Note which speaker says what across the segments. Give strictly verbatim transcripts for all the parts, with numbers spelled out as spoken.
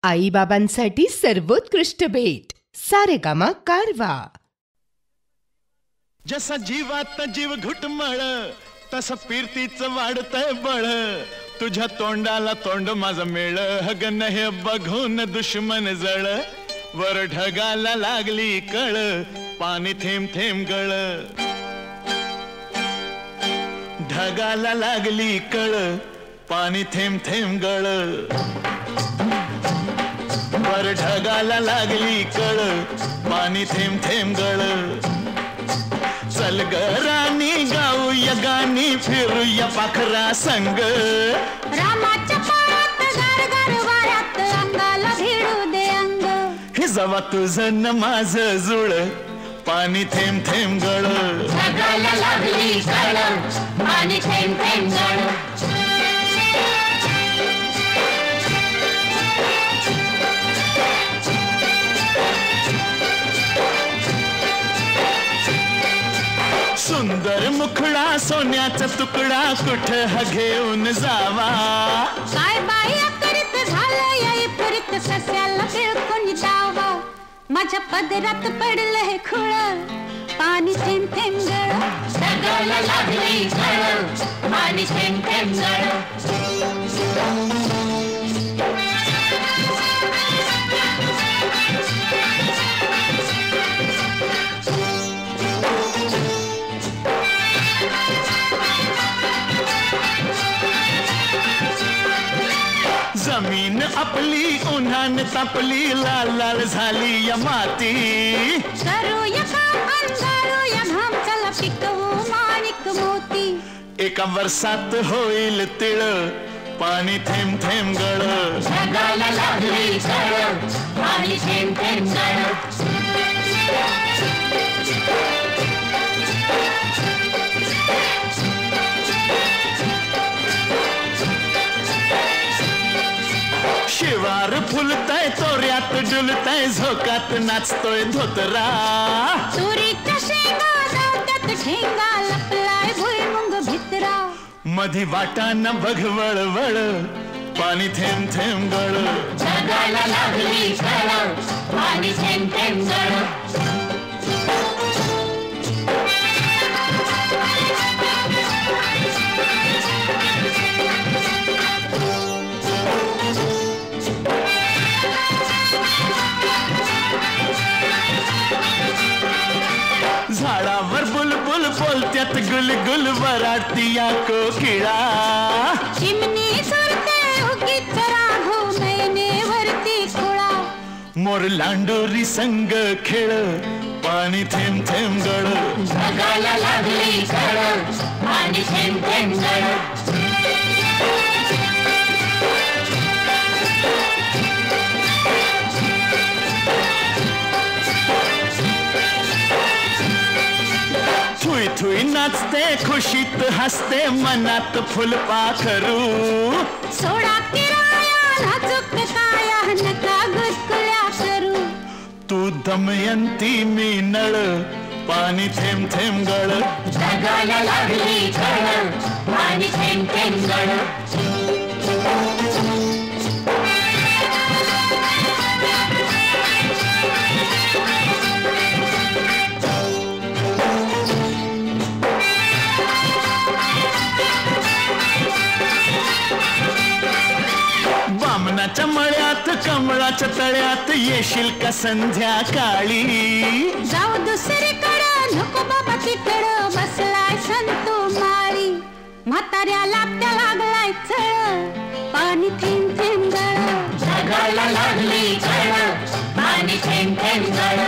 Speaker 1: आई बाबांसाठी सर्वोत्कृष्ट भेट सारेगामा कारवा.
Speaker 2: जसा जीवात जीव घुटमळ तसं फिरतीच वाढतंय बळ. तुझ्या तोंडाला तोंड माझं मेळ हगन हे बघून दुश्मन जळ. वर ढगाला लागली कळ पाणी थेंब थेंब गळ. ढगाला लागली कळ पाणी थेंब थेंब गळ. वर ढगाला लागली कळ पाणी थेंब थेंब गळ. चल ग राणी गाऊया गाणी फिरूया पाखरा संग.
Speaker 3: रामाच्या पायात गार गार वाऱ्यात अंगाला भिडू दे अंग.
Speaker 2: हे जवा तुझं न माझं जुळ पाणी थेंब थेंब गळ.
Speaker 3: ढगाला लागली कळ पाणी थेंब थेंब गळ.
Speaker 2: सुंदर मुखडा सोन्याचा तुकडा कुठ हा घेऊन जावा.
Speaker 3: काय बाई करीत झालंय परित सस्याला बिळकून जावा. माझ्या पदरात पडलं हे खुळ पाणी थेंब थेंब गळ. ढगाला लागली कळ पाणी थेंब थेंब गळ.
Speaker 2: जमीन आपली उन्हान तापली लाल लाल झाली या माती.
Speaker 3: करूया काम अंधारूया घाम चला पिकवू माणिक मोती.
Speaker 2: एका वर्षात होईल तिळ पाणी थेंब थेंब गळ.
Speaker 3: ढगाला लागली कळ पाणी थेंब थेंब गळ.
Speaker 2: शिवार फुलतय तोऱ्यात डुलतय झोकात नाचतोय धोतरा.
Speaker 3: तुरीच्या शेंगा जात्यात ठेंगा लपलाय भुईमुंग भितरा.
Speaker 2: मधी वाटाना बघ वळवळ पाणी थेंब थेंब गळ.
Speaker 3: ढगाला लागली कळ पाणी थेंब थेंब गळ.
Speaker 2: झाडावर बुलबुल बोलत्यात गुलगुल वराडती या कोकिळा.
Speaker 3: चिमणी सुरते उगीच राघू मैनेवरती खुळा.
Speaker 2: मोर लांडोरी संग खेळ पाणी थेंब थेंब गळ.
Speaker 3: ढगाला लागली कळ पाणी थेंब थेंब गळ.
Speaker 2: थुई थुई नाचते खुशीत हसते मनात फुलपाखरू.
Speaker 3: सोडा किराया नाजूक काया नका गुदकुल्या करू.
Speaker 2: तू दमयंती मी नळ पाणी थेंब थेंब गळ.
Speaker 3: ढगाला लागली कळ पाणी थेंब थेंब गळ.
Speaker 2: बामणाच्या मळ्यात कमळाच्या तळ्यात येशील का संध्याकाळी.
Speaker 3: जाऊ दुसरीकडं नको बाबा तिकडं बसलाय संतो माळी. म्हाताऱ्याला त्या लागलाय चळ पाणी थेंब थेंब गळ. ढगाला लागली कळ पाणी थेंब थेंब गळ.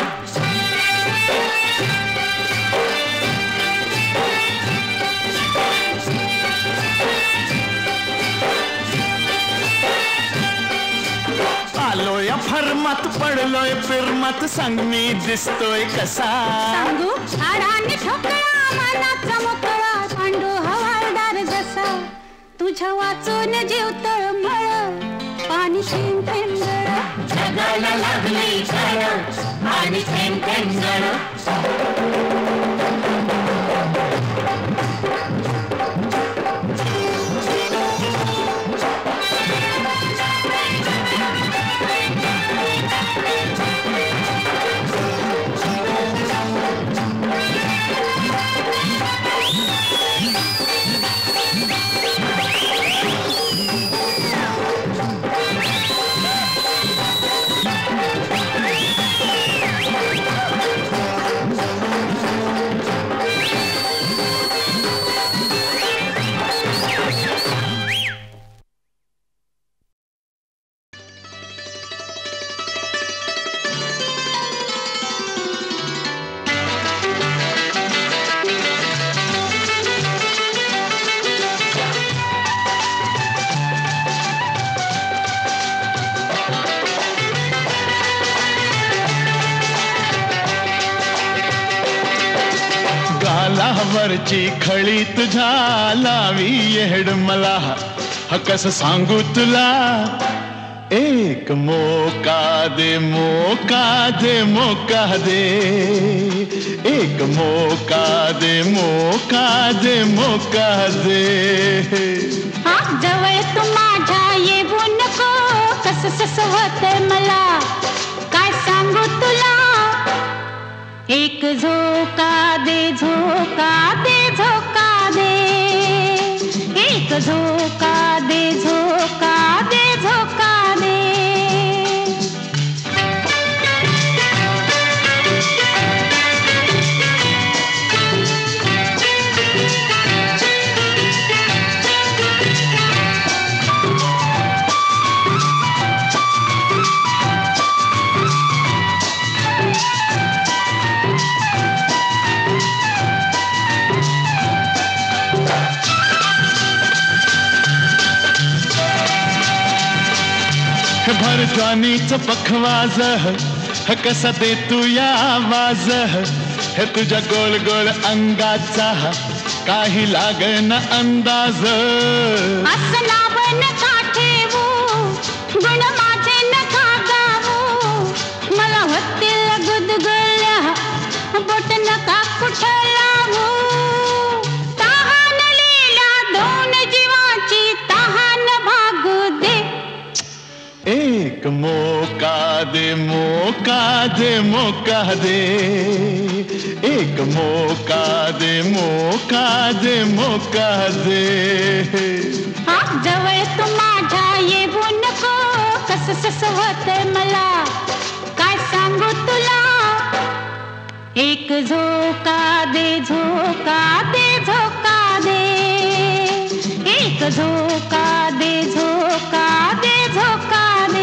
Speaker 2: आलोय फरमात पडलोय फिरमात सांग मी दिसतोय कसा.
Speaker 3: सांगू हाडाने ठोकळा मनाचा मोकळा पांडू हवालदार जसा. तुझ्या वाचून जीव तळमळ पाणी थेंब थेंब गळ. ढगाला लागली कळ पाणी थेंब थेंब गळ.
Speaker 2: गालावरची खळी तुझ्या लावी येड मला हा कस सांगू तुला एक मोका दे मोका दे मोका दे एक मोका दे मोका दे मोका दे
Speaker 3: जवळ तू माझ्या येऊ नको कस सस होतंय मला काय सांगू तुला एक झोका दे झोका दे झोका दे एक झोका दे झोका दे झोका दे
Speaker 2: भर ज्वानीच पखवाज ह कसा दे तू या आवाज हे तुझ्या गोल गोल अंगाचा काही लागन अंदाज
Speaker 3: असं नाव नका ठेवू गुण माझे नका गावू मला होतील गुदगुल्या बोट नका कुठं लावू तहान लीला दोन जीवाची तहान भागू दे
Speaker 2: एक मोका दे मोका दे मोका दे एक मोका दे मोका दे मोका दे
Speaker 3: जवळ तू माझ्या येऊ नको कस सस होतंय मला काय सांगू तुला एक झोका दे झोका दे झोका दे एक झोका दे झोका दे झोका दे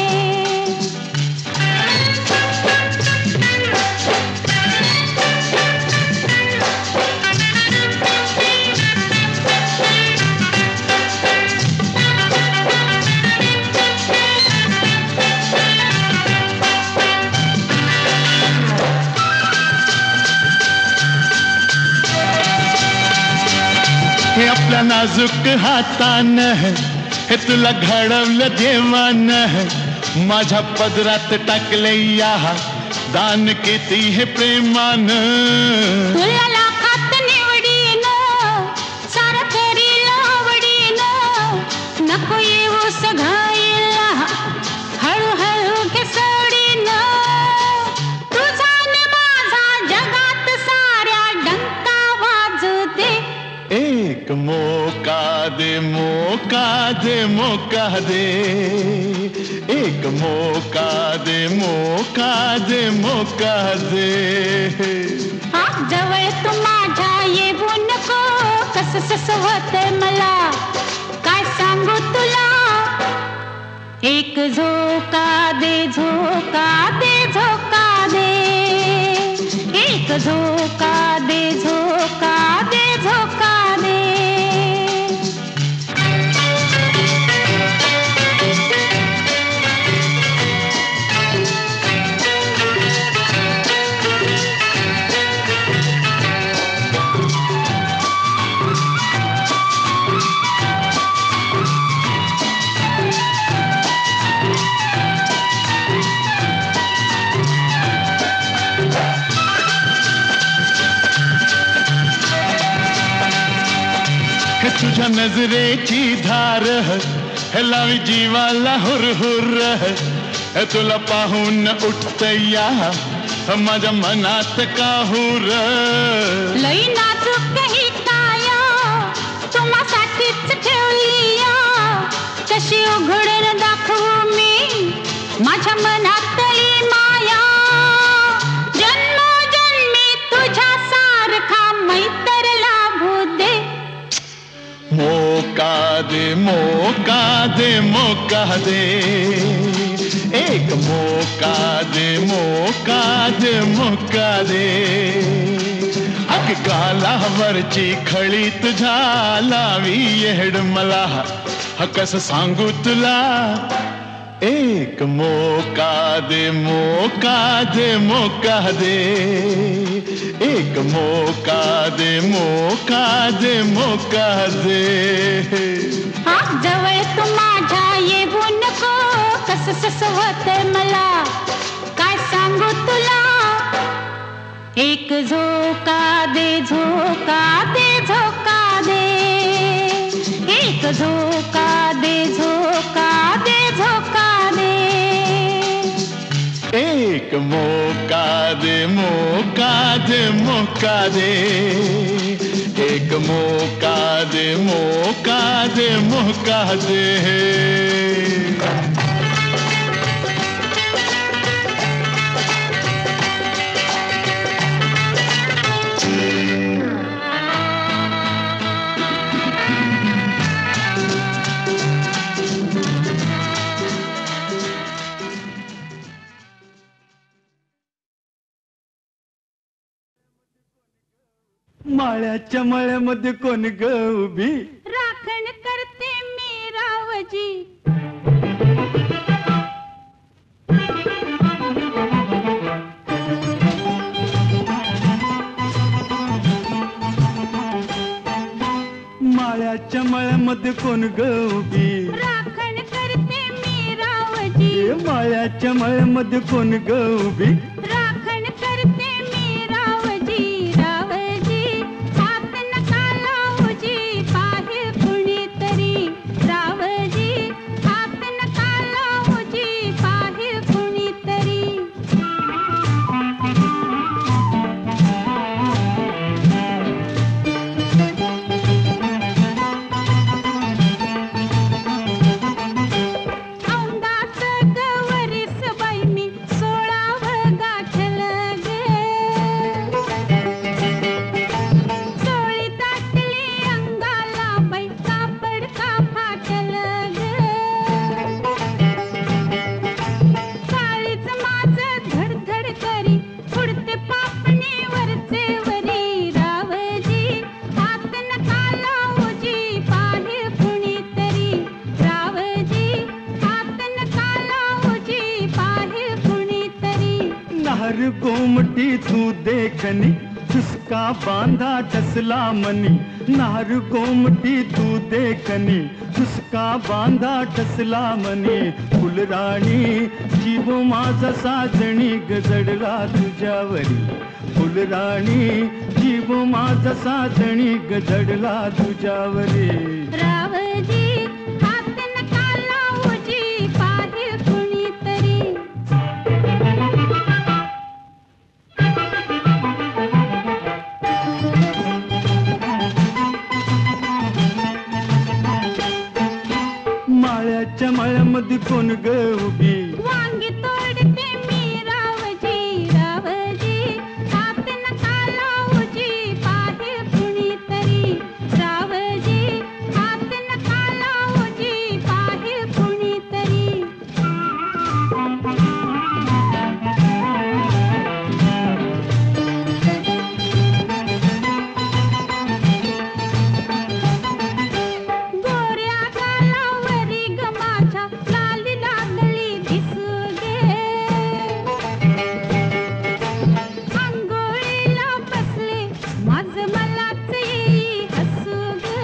Speaker 2: हे आपल्या नाजूक हातानं हे तुला घडवलं देवानं माझ्या पदरात टाकले या दान किती हे प्रेमानं
Speaker 3: तुला लाखात निवडीनं सारं करील आवडीनं नको येऊ सघाईला हळूहळू घे सोडीनं तुझा न माझा जगात साऱ्या डंका वाजू दे
Speaker 2: एक मोका दे मोका दे मोका दे एक मोका दे मोका दे मोका दे
Speaker 3: जवळ तू माझ्या येऊ नको कस सस होतंय मला काय सांगू तुला एक झोका दे झोका दे झोका दे एक झोका दे झोका दे झोका दे
Speaker 2: तुझ्या नजरेची धार हे लावी जीवाला हुर हुर हे तुला पाहून उठत या माझ्या मनात काहूर
Speaker 3: लई नाजूक ही काया तुम्हासाठीच ठेवली या कशी उघडून दाखवू मी माझ्या मनातली माया जन्मोजन्मी तुझ्या सारखा मैत्र लाभू दे
Speaker 2: मोका दे मोका दे मोका दे एक मोका दे मोका दे मोका दे अग गालावरची खळी तुझ्या लावी येड मला हा कस सांगू तुला एक मौका दे मौका दे मौका दे, एक मौका दे मौका दे मौका दे.
Speaker 3: हा जवळ तू माझ्या येऊ नको, कस सस होतंय मला काय सांगू तुला. एक झोका दे झोका दे झोका दे, एक झोका दे झोका दे झोका दे.
Speaker 2: एक मौका दे मौका दे मौका दे, एक मौका दे मौका दे मौका दे. माळ्याच्या मळ्यामध्ये कोण ग उभी,
Speaker 3: राखण करते मी रावजी.
Speaker 2: माळ्याच्या मळ्यामध्ये कोण ग उभी,
Speaker 3: राखण करते मी रावजी.
Speaker 2: माळ्याच्या मळ्यामध्ये कोण ग उभी,
Speaker 3: राखण करते मी रावजी. रावजी हात नका लावूजी, पाहे कुणीतरी. रावजी हात नका लावूजी, पाहे कुणीतरी. औंदाचं गवरीस बाई मी सोळावं गाठलं ग. सोळी दाटली अंगाला बाई, कापड का फाटलं ग. काळीच माझं धडधड करी, उडते पापणी वरचे वरी. रावजी हात नका लावूजी, पाहे कुणीतरी. रावजी हात नका लावूजी, पाहे कुणीतरी.
Speaker 2: नार गोमटी तू देखनी, चुस्का बांधा टसला मनी. नार गोमटी तू देखनी, चुस्का बांधा टसला मनी. फुलराणी जीव माझा साजणी गजडला तुझ्यावरी. फुलराणी जीव माझा साजणी गजडला तुझ्यावरी.
Speaker 3: रावजी हात नका लावूजी, पाहे कुणीतरी.
Speaker 2: माळ्याच्या मळ्यामध्ये कोण ग उभी,
Speaker 3: वांगी तोडते मी रावजी. रावजी हात नका लावूजी, पाहे कुणीतरी. रावजी हात नका लावूजी, पाहे कुणीतरी. गोऱ्या गालावरी ग माझ्या लाली लागली दिसू गे. अंघोळीला बसले माझ मलाच येई हसू ग.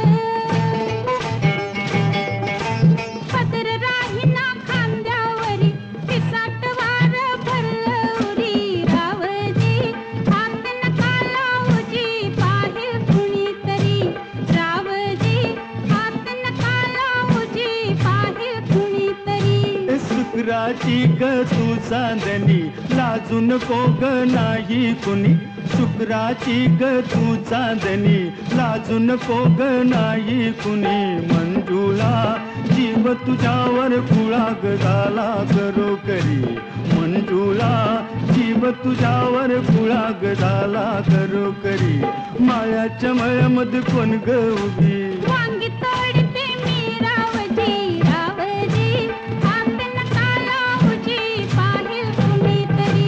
Speaker 3: पदर राहीना खांद्यावरी, पिसाट वार भरलं उरी. रावजी हात नका लावूजी, पाहे कुणीतरी. रावजी हात नका लावूजी, पाहे कुणीतरी.
Speaker 2: शुक्राची ग तू चांदणी, लाजू नको ग नाही कुणी. शुक्राची ग तू चांदणी, लाजू नको ग नाही कुणी. मंजुळा जीव तुझ्यावर कुळा ग झाला करो करी. मंजुळा जीव तुझ्यावर कुळा ग झाला करो करी. माळ्याच्या मळ्यामध्ये कोण ग उभी,
Speaker 3: वांगी तोडते मी रावजी. रावजी हात नका लावूजी, पाहे कुणीतरी.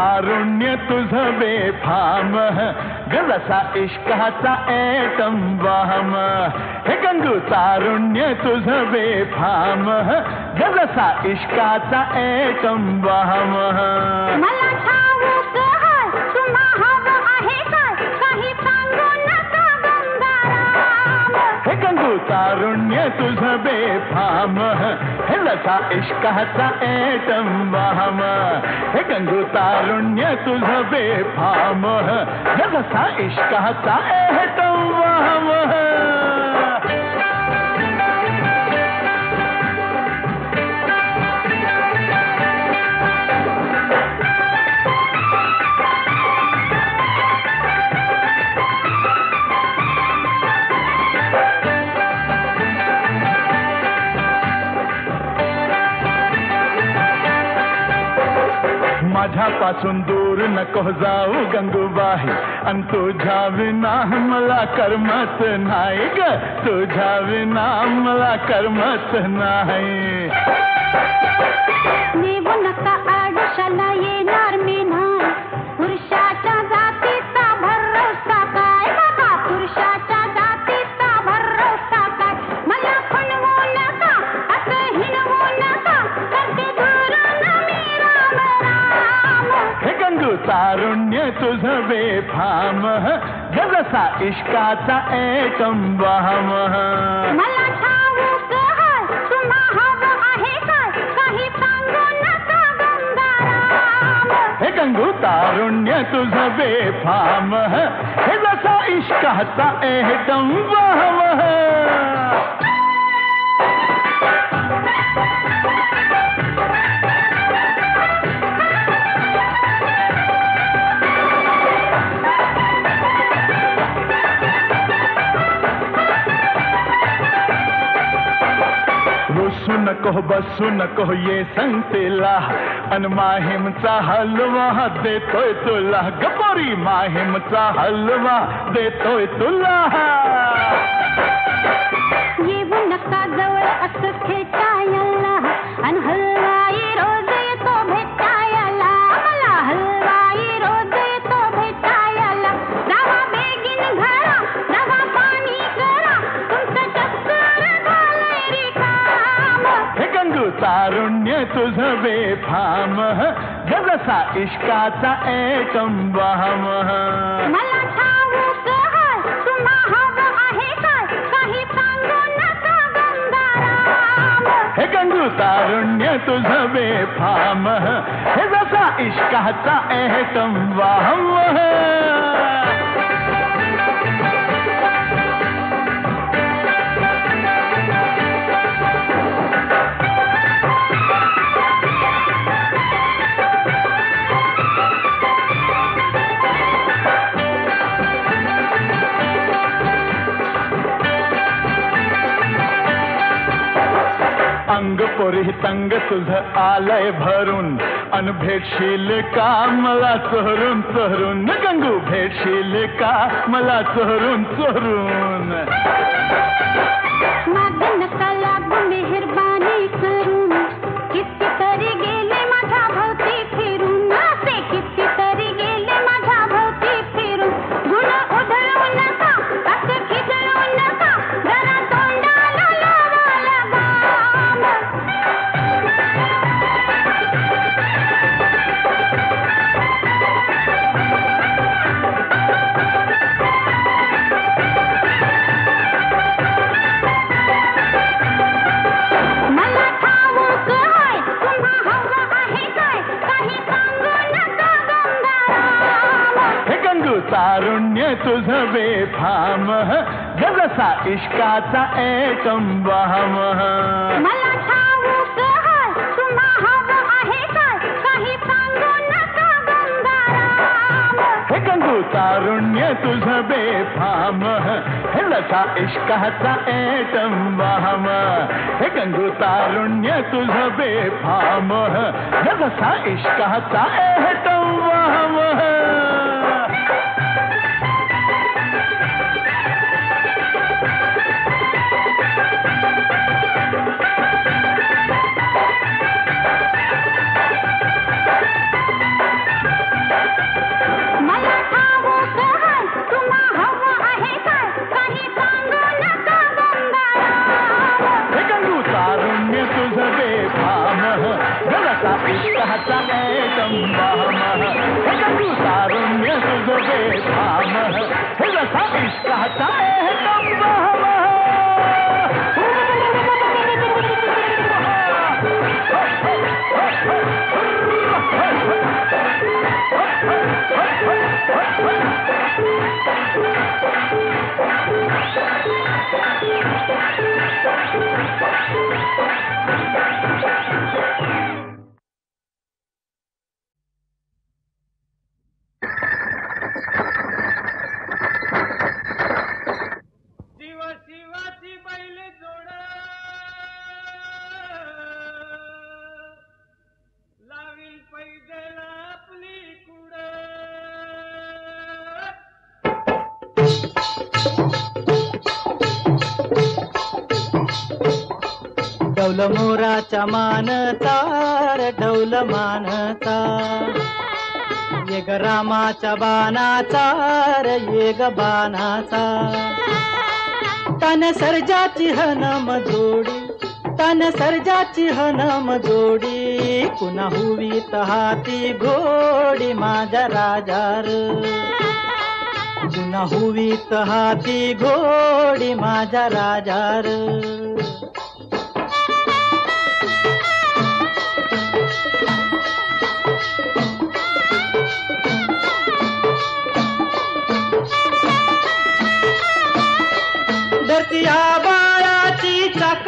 Speaker 2: तारुण्य तुझं बेफाम गजसा इश्काचा एटम बम हे गंगू तारुण्य तुझं बेफाम गजसा इश्काचा एटम बम
Speaker 3: मला ठाऊक हाय तुम्हा हवं आहे काय काही सांगू नका गंगाराम
Speaker 2: हे गंगू तारुण्य तुझं बेफाम हे लसा इश्काचा एटम बम हे गंगू तारुण्य तुझं बेफाम हे लसा इश्काचा एटम बम माझ्यापासून दूर नको जाऊ गंगूबाई अन तुझ्या विना मला करमत नाही ग तुझ्या विना मला करमत नाही
Speaker 3: नेऊ नका आडशाला येणार मी नाही पुरुषाच्या जातीचा भरोसा काय बाबा पुरुषाच्या जातीचा भरोसा काय मला फणवू नका असं हिणवू नका करते धरून मी राम राम
Speaker 2: हे गंगू तारुण्य तुझं बेफाम जसा इश्काचा एटम बम
Speaker 3: मला ठाऊक हाय तुम्हा हवं आहे काय काही सांगू नका गंगाराम
Speaker 2: हे गंगू तारुण्य तुझं बेफाम हे जसा इश्काचा एटम बम बसू नको बसू नको ये संगतीला अन माहीमचा हलवा देतोय तुला गपोरी माहीमचा हलवा देतोय तुला
Speaker 3: येऊ नका जवळ असं खेटायला अन हलवाई रोज येतो भेटायला मला हलवाई रोज येतो भेटायला जावा बेगीन घरा जावा पाणी करा तुमचं चक्कर झालंय रिकाम
Speaker 2: हे गंगू तारुण्य तुझं बेफाम जसा इश्काचा एटम बम
Speaker 3: मला ठाऊक हाय तुम्हा हवं आहे काय काही सांगू नका गंगाराम
Speaker 2: हे गंगू तारुण्य तुझं बेफाम हे जसा इश्काचा एटम बम अंग पोरी तंग तुझं आलय भरून अन भेटशील का मला चोरून चोरून गंगू भेटशील का मला चोरून चोरून
Speaker 3: माग नका लागू मेहरबानी करून कितीतरी गेले माझ्या भोवती फिरून असे कितीतरी गेले माझ्या भोवती फिरून गुण उधळू नका असं खिदळू नका जरा तोंडाला लावा लगाम मला ठाऊक हाय तुम्हा हवं आहे काय काही सांगू नका गंगाराम
Speaker 2: हे गंगू तारुण्य तुझं बेफाम जसा इश्काचा एटम बम
Speaker 3: मला ठाऊक हाय तुम्हा हवं आहे काय काही सांगू नका गंगाराम
Speaker 2: हे गंगू तारुण्य तुझं बेफाम हे लसा इश्काचा एटम बम हे गंगू तारुण्य तुझं बेफाम हे लसा इश्काचा एटम बम
Speaker 3: मला ठाऊक हाय तुम्हा हवं आहे काय काही सांगू नका गंगाराम
Speaker 2: हे गंगू तारुण्य तुझं बेफाम जसा इष्टाचा संभाम हे गंगू तारुण्य तुझं बेफाम जसा इष्टाचा संभाम
Speaker 4: ढौल मोराच्या मानचा रे ढौल मानचा ये ग रामाच्या बाणाचा रे ये ग बाणाचा तन सर्जाची हनम जोडी तन सर्जाची हनम जोडी पुन्हा हुवीत हाती घोडी माझ्या राजार पुन्हा हुवीत हाती घोडी माझ्या राजार धरतीया बाळाची चाक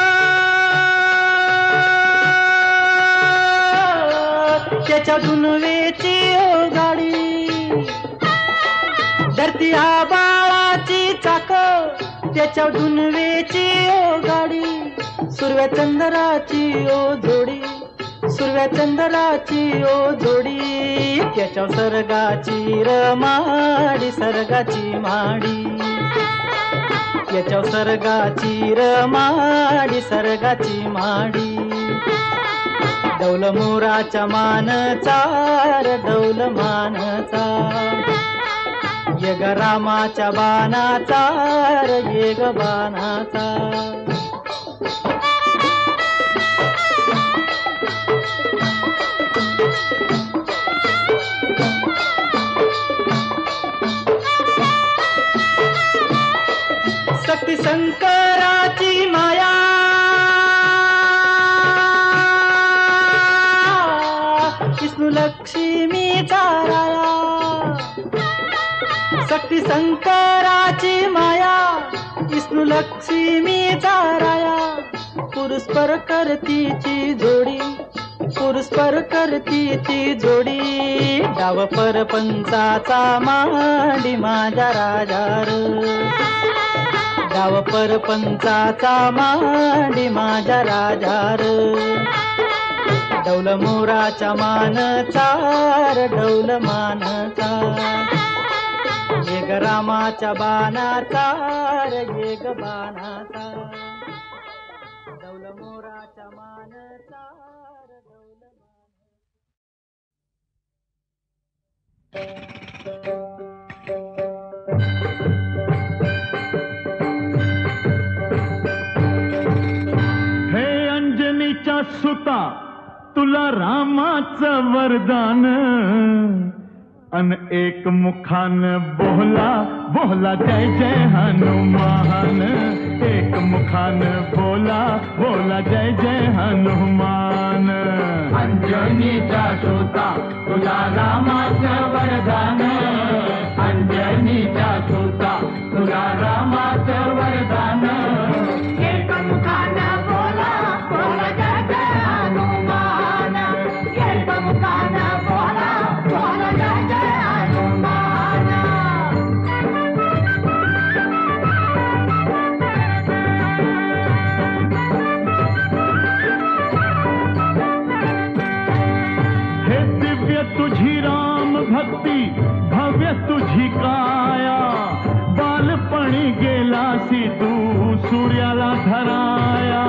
Speaker 4: त्याच्या दुनवेची ओ गाडी धरतीया बाळाची चाक त्याच्या दुनवेची ओ गाडी सुरव्या चंद्राची ओ जोडी सुरव्या चंद्राची ओ जोडी त्याच्या सर्गाची रमाडी सर्गाची माडी याच्या सर्गाची रमाडी सर्गाची माडी ढौल मोराच्या मानचा रे ढौल मानचा ये ग रामाच्या बाणाचा रे ये ग बाणाचा शक्ती शंकराची माया विष्णू लक्ष्मीचा राया शक्ती शंकराची माया विष्णू लक्ष्मीचा राया पुरुषपर करतीची जोडी पुरुषपर करतीची जोडी डाव परपंचाचा मांडी माझ्या राजार डाव परपंचाचा मांडी माझ्या राजार ढौल मोराच्या मानचा रे ढौल मानचा ये ग रामाच्या बाणाचा रे ये ग बाणाचा ढौल मोराच्या मानचा रे ढौल
Speaker 2: हे अंजनीच्या सुता तुला रामाचं वरदान अन एक मुखान बोला बोला जय जय हनुमान एक मुखान बोला बोला जय जय हनुमान
Speaker 5: अंजनीचा सुता तुला रामाचं वरदान अंजनीचा सुता तुला रामाचं वरदान एक मुखान बोला बोला जय जय हनुमान एक मुखान बोला बोला जय जय हनुमान
Speaker 2: हे दिव्य तुझी राम भक्ती भव्य तुझी काया बालपणी गेलासी तू सूर्याला धराया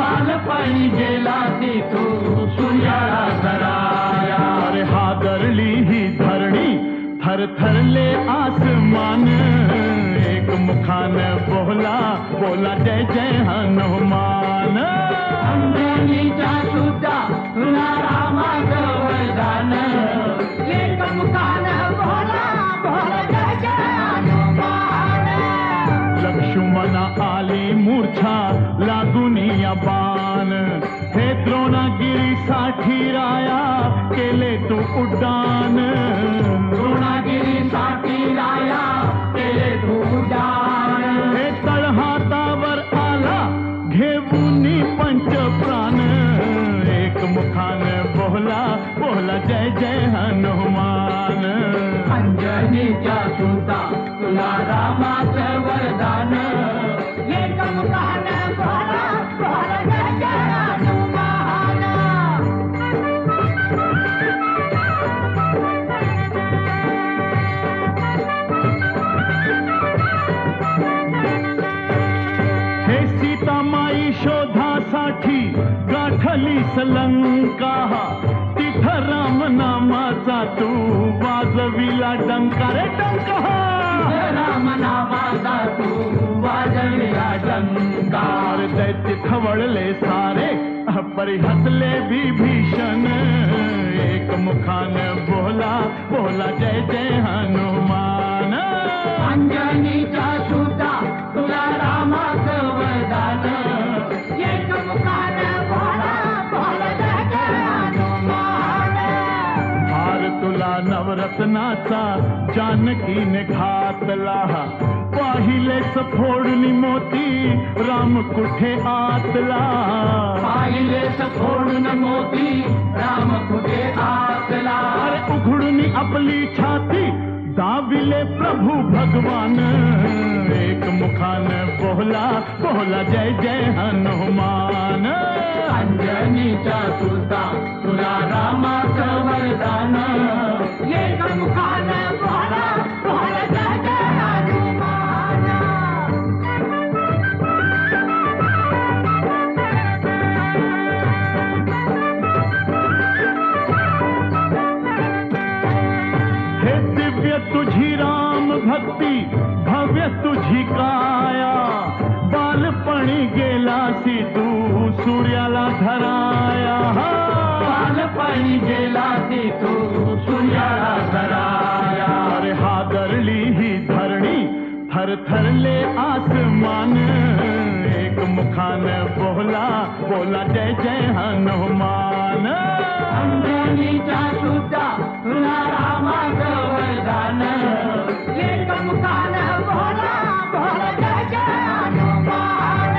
Speaker 5: बालपणी गेलासी तू सूर्याला धराया
Speaker 2: अरे हादरली ही धरणी थर थर ले आसमान एक मुखान बोला बोला जय जय हनुमान
Speaker 5: अंजनीच्या सुद्धा तुला रामाचं वरदान एक मुखान बोला बोला जय जय हनुमान
Speaker 2: लक्ष्मणा आली मूर्छा लागून या बाण हे द्रोणागिरी साठी राया केले तू उड्डाण
Speaker 5: द्रोणागिरी साठी राया केले तू उड्डाण
Speaker 2: हे तळहातावर आला घेऊन पंच प्राण एक मुखान बोला बोला जय जय हनुमान
Speaker 5: अंजनीच्या सुद्धा तुला रामाचं वरदान एक मुखान बोला बोला जय जय हनुमान
Speaker 2: हे सीतामाई शोधासाठी गाठली लंका तिथं राम नामाचा तू वाजविला डंका रे डंका
Speaker 5: राम नामाचा तू वाजविला डंका
Speaker 2: दैत्य खवळले सारे परी हसले विभीषण एक मुखान बोला बोला जय जय हनुमान
Speaker 5: अंजनीच्या सुद्धा तुला रामाचं वरदान एक मुखान बोला बोला जय जय हनुमान
Speaker 2: हार तुला नवरत्नाचा जानकीने घातला पाहिले सफोडणी मोती राम कुठे आतला
Speaker 5: पाहिले सफोडून मोती राम कुठे आतला
Speaker 2: अरे उघडून आपली छाती दाविले प्रभू भगवान एक मुखान बोला बोला जय जय हनुमान
Speaker 5: अंजनीच्या सुद्धा तुला रामाचं वरदान एक मुखान बोला बोला जय जय हनुमान
Speaker 2: हे दिव्य तुझी राम भक्ती भव्य तुझी काया बालपणी गेलासी तू सूर्याला धराया
Speaker 5: बालपणी गेला ती तू सूर्याला धराया
Speaker 2: अरे हादरली ही धरणी थर थरले आसमान एक मुखान बोला बोला जय जय हनुमान
Speaker 5: अंजनीच्या सुद्धा तुला रामाचं वरदान एक मुखान बोला बोला जय जय हनुमान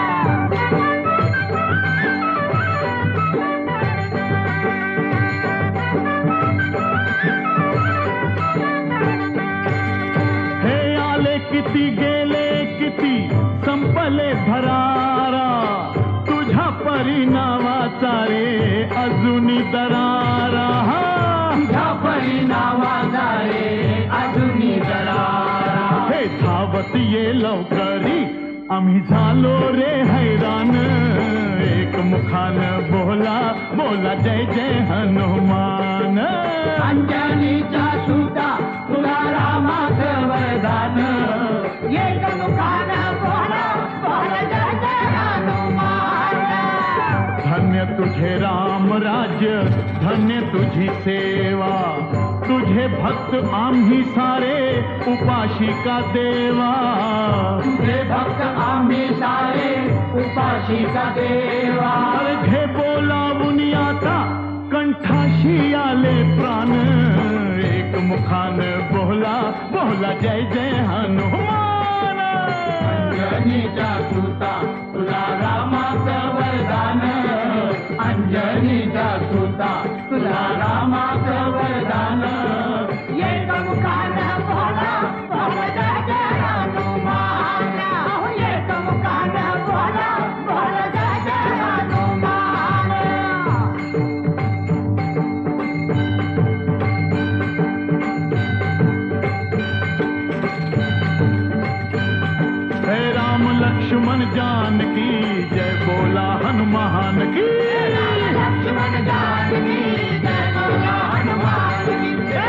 Speaker 2: हे आले किती गेले किती संपले भरारा तुझ्या परिणामाचा रे अजूनी दरारा
Speaker 5: तुझ्या परिणामाचा रे अजूनी दरारा
Speaker 2: हे धावत ये लवकरी आम्ही झालो रे हैराण एक मुखान बोला बोला जय जय हनुमान
Speaker 5: अंजनीच्या सुद्धा तुला रामाचं वरदान एक मुखान बोला बोला जय जय हनुमान
Speaker 2: धन्य तुझे राम राज्य धन्य तुझी सेवा तुझे भक्त आम्ही सारे उपाशिका देवा
Speaker 5: तुझे भक्त आम्ही सारे उपाशिका देवा
Speaker 2: घे बोलावून आता कंठाशी आले प्राण एक मुखान बोला बोला जय जय हनुमान
Speaker 5: अंजनीच्या सुता तुला रामाचं वरदान अंजनीच्या सुता तुला रामाचं वरदान एक मुखान बोला बोला जय जय हनुमान एक मुखान बोला बोला जय जय हनुमान
Speaker 2: हे राम लक्ष्मण जानकी जय बोला हनुमान की
Speaker 5: लक्ष्मण जानकी जय बोला हनुमान की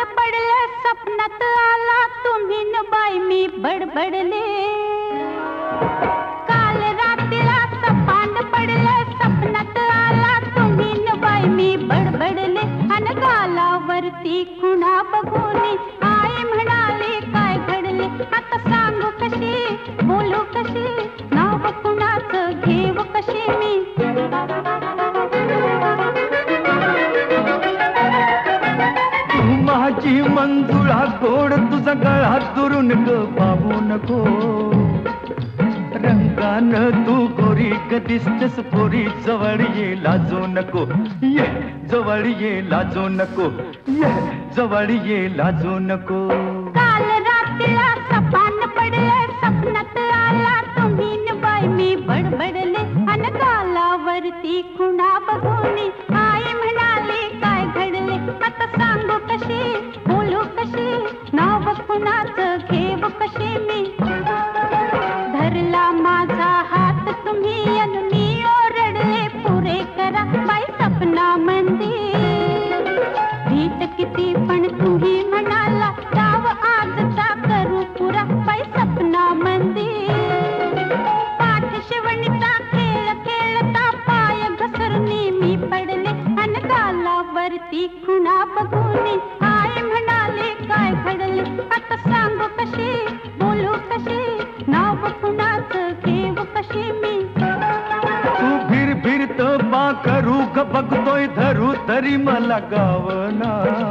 Speaker 3: पडलं स्वप्नात आला तुम्ही न बाई मी बडबडले काल रात्रीला सपान पडलं स्वप्नात आला तुम्ही न बाई मी बडबडले अन गालावरती खुणा बघून आई म्हणाले काय घडले आता सांगू कशी बोलू कशी नाव कुणाचं घेऊ कशी मी
Speaker 6: माझी मंजुळा गोड तुझा गळा दुरून ग बाबू नको रंगानं तू गोरी ग दिसतेस पोरी जवळ ये लाजू नको ये जवळ ये लाजू नको ये जवळ ये लाजू नको
Speaker 3: काल रात्रीला सपान पडलं स्वप्नात आला तुम्ही न बाई मी बडबडले अन गालावरती खुणा बघून आई म्हणाले काय घडले आता सांगू कशी बोलू कशी नाव कुणाचं घेऊ कशी मी धरला माझा हात तुम्ही अन मी ओरडले पुरे करा बाई सपना मंदिर भीत किती पण तुम्ही म्हणाला डाव आजचा करू पुरा बाई सपना मंदिर पाठ शिवणीचा खेळ खेळता पाय घसरणी मी पडले अन गालावरती खुणा बघून आई म्हणाले काय घडले आता सांगू कशी बोलू कशी नाव कुणाचं घेऊ कशी मी
Speaker 6: तू फिर फिरत बा करू ग बघतोय धरू तरी मला गावना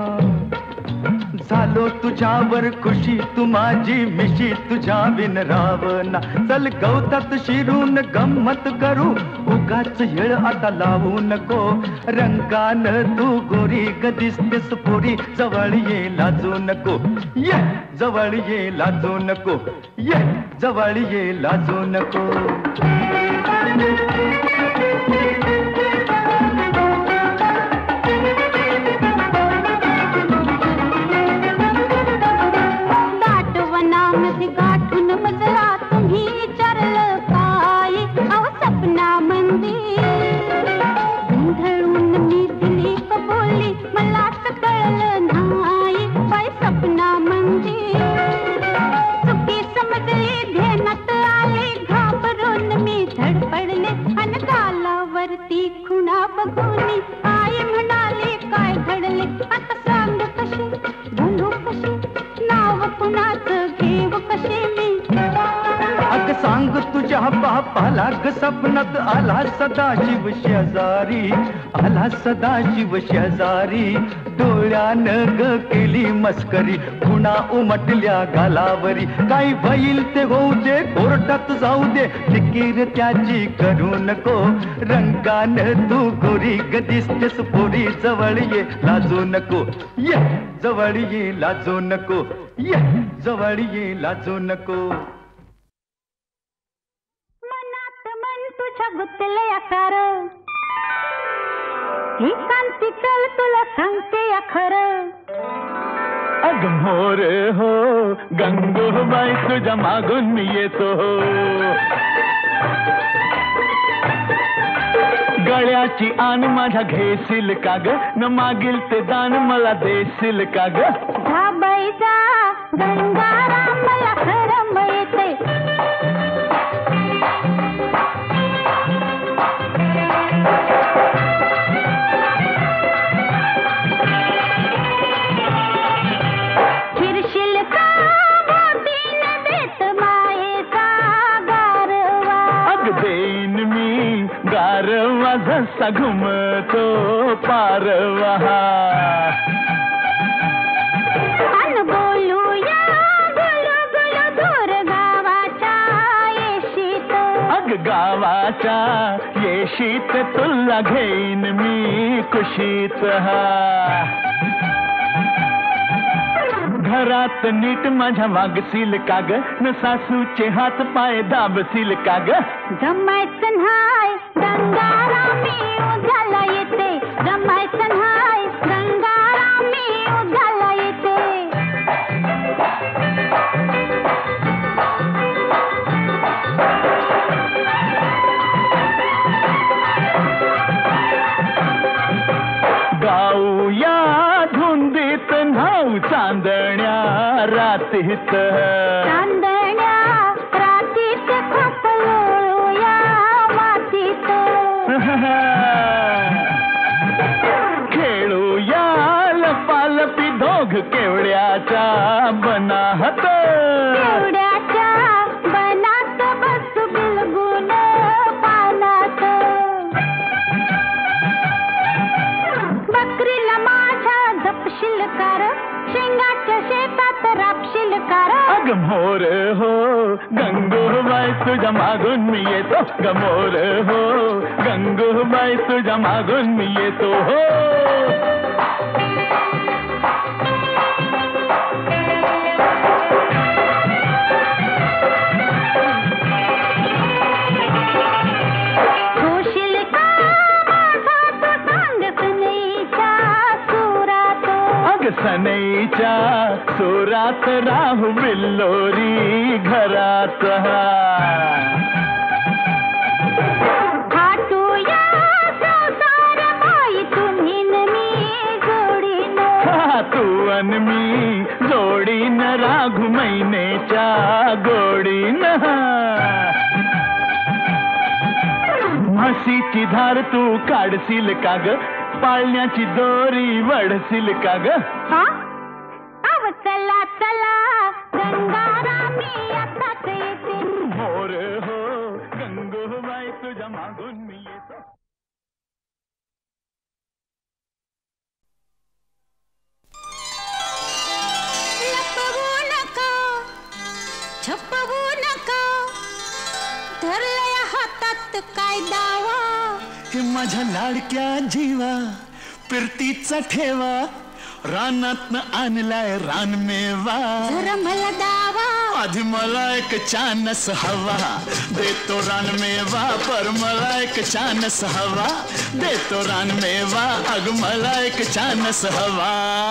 Speaker 6: झालो तुझ्यावर खुशी तू माझी मिशी तुझ्या बिन रावना चल गवतात शिरून गंमत करू उगाच येळ आता लावू नको रंगान तू गोरी ग दिसतेस पोरी जवळ ये लाजू नको ये जवळ ये लाजू नको ये जवळ ये लाजू नको
Speaker 3: दाटवनामध्ये गाठून मजरा तुम्ही विचारलं काय अहो सपना मंदिर गोंधळून मी दिली कबोली मलाच कळलं नाही बाई सपना मंदिर चुकी समजली ध्यानात आले घाबरून मी धडपडले अन गालावरती खुणा बघून आई म्हणाले काय घडले आता सांग कशी बोलू कशी नाव कुणाचं घेऊ कशी मी
Speaker 6: अग सांग तुझ्या बापाला ग सपनात आला सदाशिव शेजारी आला सदाशिव शेजारी डोळ्यानं ग केली मस्करी खुणा उमटल्या गालावरी काही भईल ते होऊ दे कोर्टात जाऊ दे फिकीर त्याची करू नको रंगानं तू गोरी ग दिसतेस पोरी जवळ ये लाजू नको ये जवळ ये लाजू नको ये जवळ ये लाजू नको
Speaker 3: मनात मन तुझ्या गुंतलया सार ही कांती कल तुला सांगते या खरं
Speaker 2: अग मोरे हो गंगूबाई तुझ्या मागून मी येतो गळ्याची आन माझ्या घेशील का ग न मागील ते दान मला देशील का ग
Speaker 3: जा बाई जा गंगाराम मला खरं मिळते फिरशील का बोटीने देत मायेचा गारवा
Speaker 2: अग देईन मी गारवा जसा घुमतो पारवा
Speaker 3: अन बोलूया गुलू गुलू दूर गावाच्या येशीत
Speaker 2: अग गावाच्या येशीत तुला घेईन मी कुशीत हा घरात नीट माझ्या वागशील का ग न सासूचे हात पाय दाबशील का ग
Speaker 3: जमायचं न्हाय गंगारामी उद्याला येते जमायचं न्हाय गंगारामी उद्याला येते
Speaker 2: गाऊया धुंदीत पुन्हा चांदण्या रातीत
Speaker 3: चांदण्या रातीत खोपलोळूया मातीत
Speaker 2: खेळूया लपालपी दोघ केवड्याच्या बनाहत
Speaker 3: केवड्याच्या बनात बसू बिलगून पानात बकरीला माझ्या झपशील कार शेंगाच्या शेतात रापशील कार
Speaker 2: अग मोर हो गंगूबाई तुझ्या मागून मी येतो ग मोर हो गंगूबाई तुझ्या मागून मी येतो हो
Speaker 3: होशील का माझा तू सांग सनईच्या सुरात
Speaker 2: अग सनईच्या सुरात राहू बिल्लोरी घरात
Speaker 3: थाटूया संसार बाई तुम्ही न मी जोडीनं
Speaker 2: तू अन मी जोडीन राघू मैनेच्या गोडीन म्हशीची धार तू काढशील का ग पाळण्याची दोरी वडशील का ग
Speaker 3: हा अव चला चला गंगारामी आताच येते
Speaker 2: मोर हो गंगूबाई तुझ्या मागून मी येतो
Speaker 3: लपवू नका छपवू नका धरलंय हातात काय दावा
Speaker 2: हे माझ्या लाडक्या जीवा पिरतीचा ठेवा रानातनं आणलाय रानमेवा
Speaker 3: जरा मला दावा
Speaker 2: आधी मला एक चानस हवा देतो रानमेवा पर मला एक चानस हवा देतो रानमेवा अग मला एक चानस हवा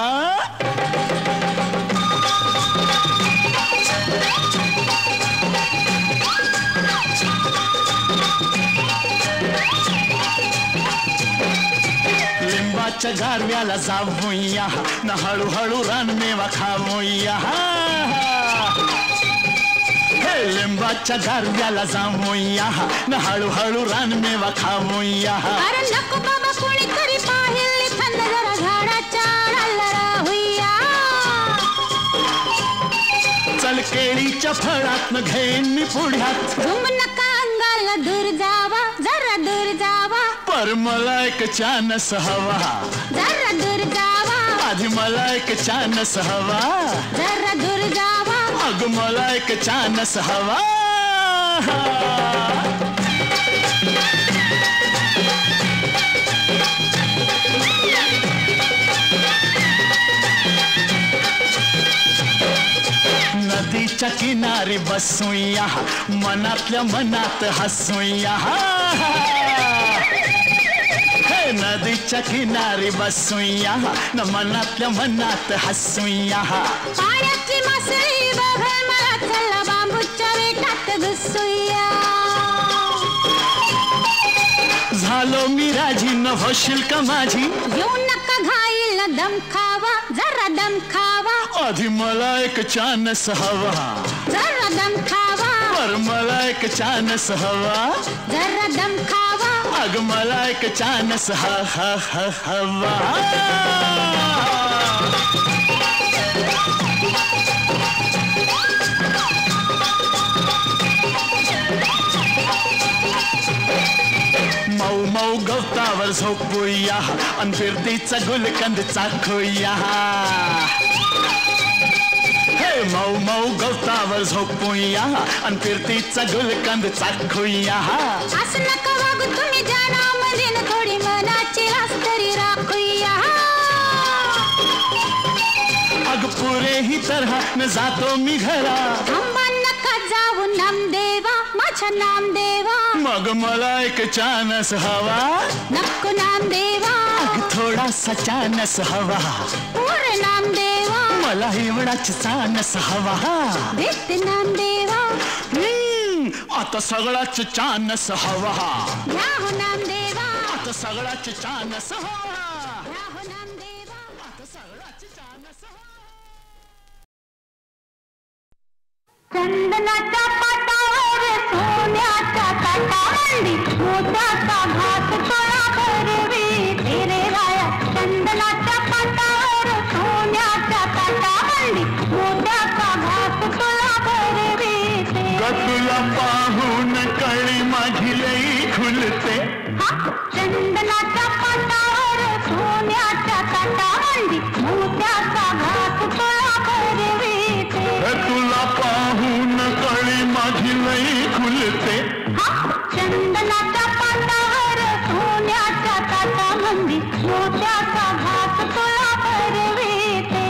Speaker 2: लिंबाच्या गारव्याला जाऊया न हळूहळू रानमेवा खाऊया हे लिंबाच्या गारव्याला जाऊया न हळूहळू रानमेवा खाऊया
Speaker 3: अरे नको बाबा कोणीतरी पाहिल थंड जरा झाडाच्या डाला राहूया
Speaker 2: चल केळीच्या फळात घेईन मी पुढ्यात
Speaker 3: झुम नका अंगाला दूर जावा जरा दूर जावा
Speaker 2: पर मला एक चानस हवा
Speaker 3: जरा दूर जावा
Speaker 2: आधी मला एक चानस हवा
Speaker 3: जरा दूर जावा
Speaker 2: अग मला एक चानस हवा नदीच्या किनारी बसूया मनातल्या मनात हसूया हे नदीच्या किनारी बसूया न मनातल्या मनात हसूया
Speaker 3: पाण्यातली मासळी बघा मला चला बांबूच्या वेटात घुसूया
Speaker 2: झालो मी राजी न होशील का माझी
Speaker 3: येऊ नका घाईला दम खावा जरा दम खावा
Speaker 2: आधी मला एक चानस हवा
Speaker 3: जरा दम खावा
Speaker 2: पर मला एक चानस हवा
Speaker 3: जरा दम खावा
Speaker 2: अग मला एक चानस हा हा हा हवा मऊ मऊ गवतावर झोपूया अन फिरतीचा गुलकंद चाखूया हे मऊ मऊ गवतावर झोपूया अन फिरतीचा गुलकंद चाखूया
Speaker 3: असं नका वागू तुम्ही जाण्यामध्ये न थोडी मनाची रास तरी राखूया
Speaker 2: अग पुरे ही तरह न जातो मी घरा
Speaker 3: थांबा नका जाऊ नामदेवा माझ्या नामदेवा
Speaker 2: मग मला एक चानस हवा
Speaker 3: नको नामदेवा
Speaker 2: अग थोडासा चानस हवा
Speaker 3: पूर्ण नामदेवा
Speaker 2: मला एवढाच चानस हवा
Speaker 3: देते नामदेवा
Speaker 2: हम्म, आता सगळाच चानस हवा
Speaker 3: या हो नामदेवा
Speaker 2: आता सगळाच चानस हवा
Speaker 3: या हो नामदेवा
Speaker 2: आता सगळाच चानस
Speaker 3: चंदनाच्या पाटावर सोन्याच्या ताटावंडी मोत्याचा घास तोळा भरवी तेरे राया. चंदनाच्या पाटावर सोन्याच्या ताटावंडी मोत्याचा घास तोळा भरवी
Speaker 2: तुला पाहून कळी माझी लई खुलते.
Speaker 3: चंदनाच्या पाटावर सोन्याच्या ताटावंडी मोत्याचा घास तोळा भरवी
Speaker 2: तुला पाहून कळी माझी लई खुलते.
Speaker 3: चंदनाच्या पाटावर सोन्याच्या ताटावंडी मोत्याचा घास तोळा भरविते.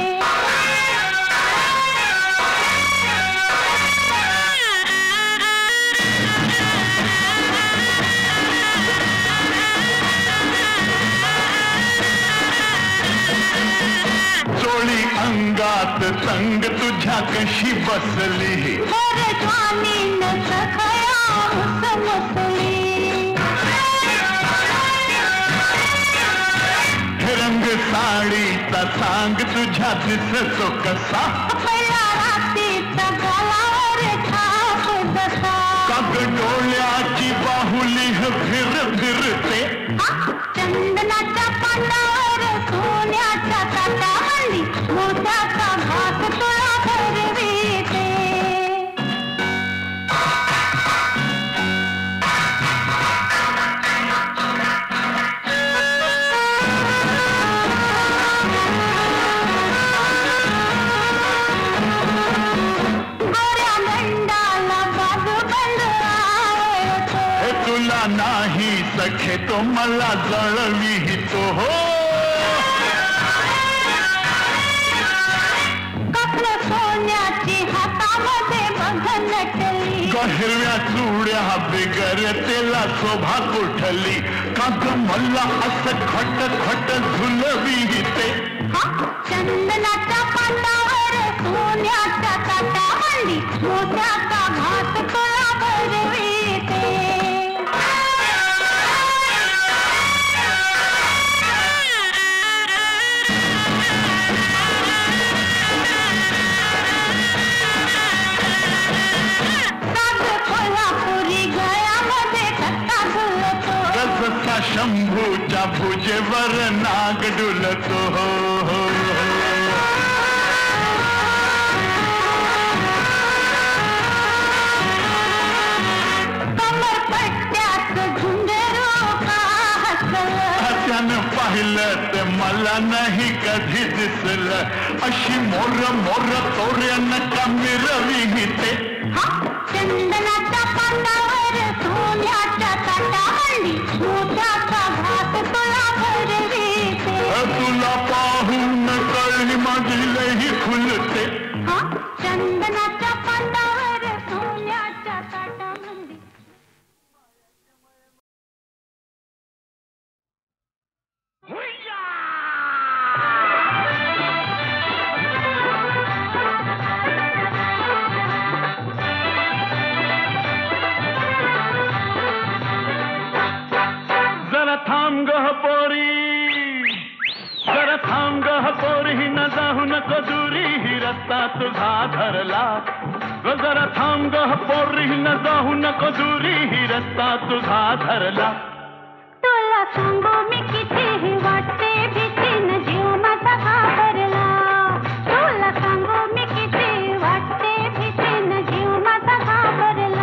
Speaker 2: चोळी अंगात तंग तुझ्या कशी बसली.
Speaker 3: ज्वानीन सखया उसमसली.
Speaker 2: रंग साडीचा सांग तुझ्या दिसतो कसा.
Speaker 3: पहिला रात्रीचा गालावर छाप जसा.
Speaker 2: काग डोळ्याची बाहुली फिर फिरते.
Speaker 3: चंदनाच्या पाटावर सोन्याच्या ताटावंडी मोत्याचा घास तोळा भरविते. गोऱ्या गंडाला बाजूबंद आवडतो.
Speaker 2: तुला नाही सखे तो मला जळवितो. हो
Speaker 3: कसलं सोन्याची हातामध्ये बघ नटली.
Speaker 2: हिरव्या चुड्या बिगर तेला शोभा कुठली. काग मला असं खट खट झुलविते.
Speaker 3: चंदनाच्या पाटावर सोन्याच्या ताटावंडी मोत्याचा घास तोळा भरविते. कोल्हापुरी गळ्यामध्ये कट्टा झुलतो.
Speaker 2: कसा शंभूच्या भुजेवर नाग डुलतो. हो हो
Speaker 3: कमरपट्ट्यात झुंजरो का हसलं.
Speaker 2: त्यानं पाहिलं तर मला नाही कधी दिसलं. अशी मोर मोर तोऱ्यानं का मिरविते.
Speaker 3: चंदनाच्या पाटावर सोन्याच्या ताटावंडी मोत्याचा घास तोळा भरविते.
Speaker 2: तुला पाहून कळी माझी लई खुलते.
Speaker 3: चंदनाच्या पाटावर सोन्याच्या ताटावंडी.
Speaker 2: जरा थांब ग पोरी, जरा थांब ग पोरी, न जाऊ नको दुरी, ही रस्ता तुझा धरला. जरा थांब ग पोरी, न जाऊ नको दुरी, ही रस्ता तुझा धरला.
Speaker 3: तुला सांगू मी किती वाटते भीतीन जीव माझा घाबरला. तुला सांगू मी किती वाटते भीतीन जीव माझा घाबरला.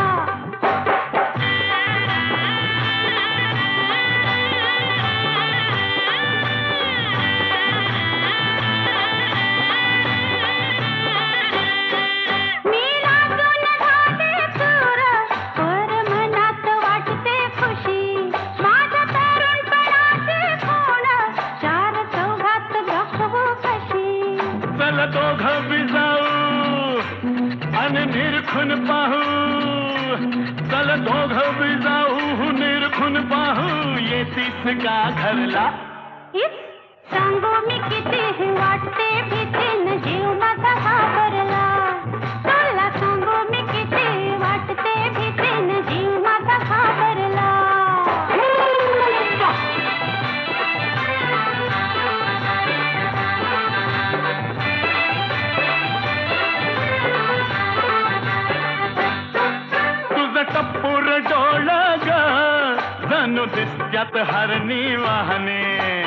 Speaker 3: मी लाजून झाले चूर, पर मनात वाटते खुशी. माझ्या तरुणपणाचे खूण चार चौघात दाखवू कशी.
Speaker 2: चल दोघं बी जाऊ आणि निरखून पाहू. चल दोघं बी जाऊ निरखून पाहू, येतीस का घरला.
Speaker 3: इस सांगू मी किती वाटते भीतीन जीव माझा घाबरला. तुला सांगू मी किती वाटते भीतीन जीव माझा घाबरला.
Speaker 2: दिसत्यात हरणी वाहने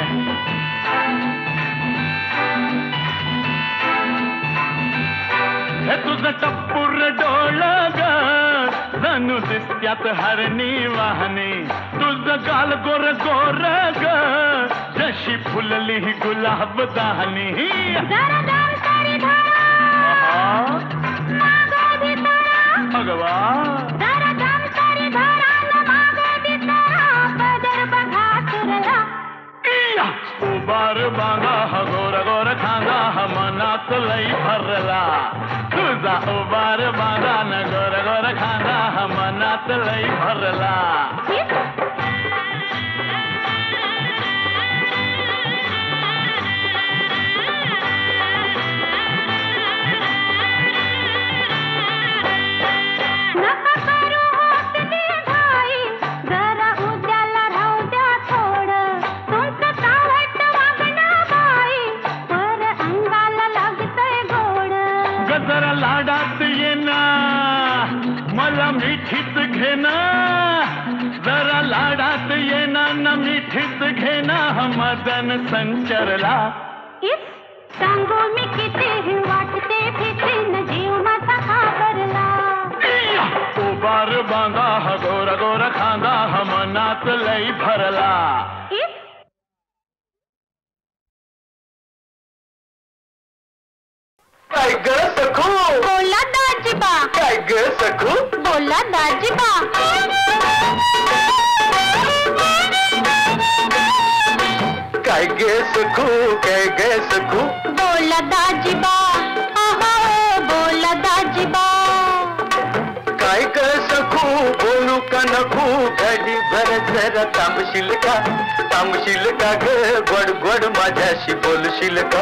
Speaker 2: हे तुझं टप्पूर डोळ ग जणू दिसत्यात हरणी वाहने तुझं गाल गोर गोर ग जशी फुलली गुलाब दाहनी भगवान उबार बांगा हा गोर गोर खांगा हा मनात लई भरला तुझा उबार बांगा न गोर गोर खांगा हा मनात लई भरला जरा लाडात ये ना मला मिठीत घे ना जरा लाडात ये ना न मिठीत घे ना मदन संचरला
Speaker 3: सांगू मी किती वाटते फिटे न जीव माझा घाबरला
Speaker 2: उबार बांगा हा गोर गोर खांगा हा मनात लई भरला
Speaker 6: काय ग सखू
Speaker 3: बोला दाजीबा
Speaker 6: काय ग सखू
Speaker 3: बोला दाजीबा
Speaker 6: काय ग सखू काय ग सखू
Speaker 3: बोला दाजीबा बोला दाजीबा
Speaker 6: काय ग सखू बोलू का नको घडी भर जरा थांबशील का थांबशील का ग गोड गोड माझ्याशी बोलशील का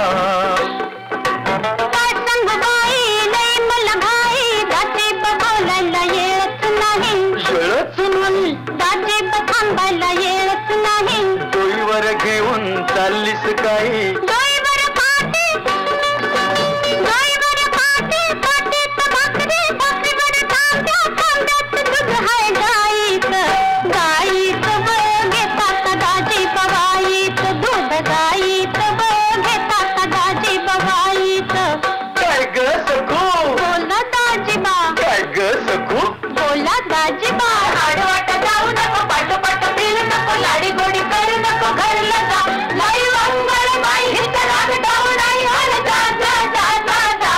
Speaker 3: थांबायला येत नाही
Speaker 6: डोईवर घेऊन चाललीस काही
Speaker 3: डोईवर पाटी डोईवर पाटी पाटीत भाकरी भाकरीवर तांब्या तांब्यात दूध हाय गाईत गाईत घेतात दाजी बवाईत दूध गाईत घेतात दाजी बवाईत
Speaker 6: काय ग सखू
Speaker 3: बोला दाजीबा
Speaker 6: काय ग सखू
Speaker 3: बोला दाजीबा आडवाट जाऊ नको पाठोपाठ फिरू नको लाडी गोडी करू नको घरला जा लाई मंगळ बाई हित राग डाऊ नाही हर जा जा जा जा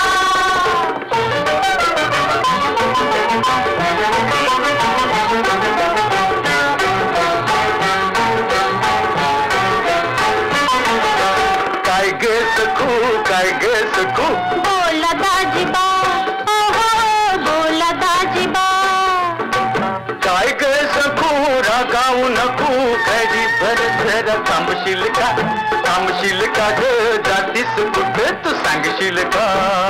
Speaker 6: काय ग सखू काय ग सखू
Speaker 3: बोला दाजीबा बोला दाजीबा
Speaker 6: काय ग सखू रागावू नको घडी भर जरा थांबशील का थांबशील का ग जातीस कुठे तू सांगशील का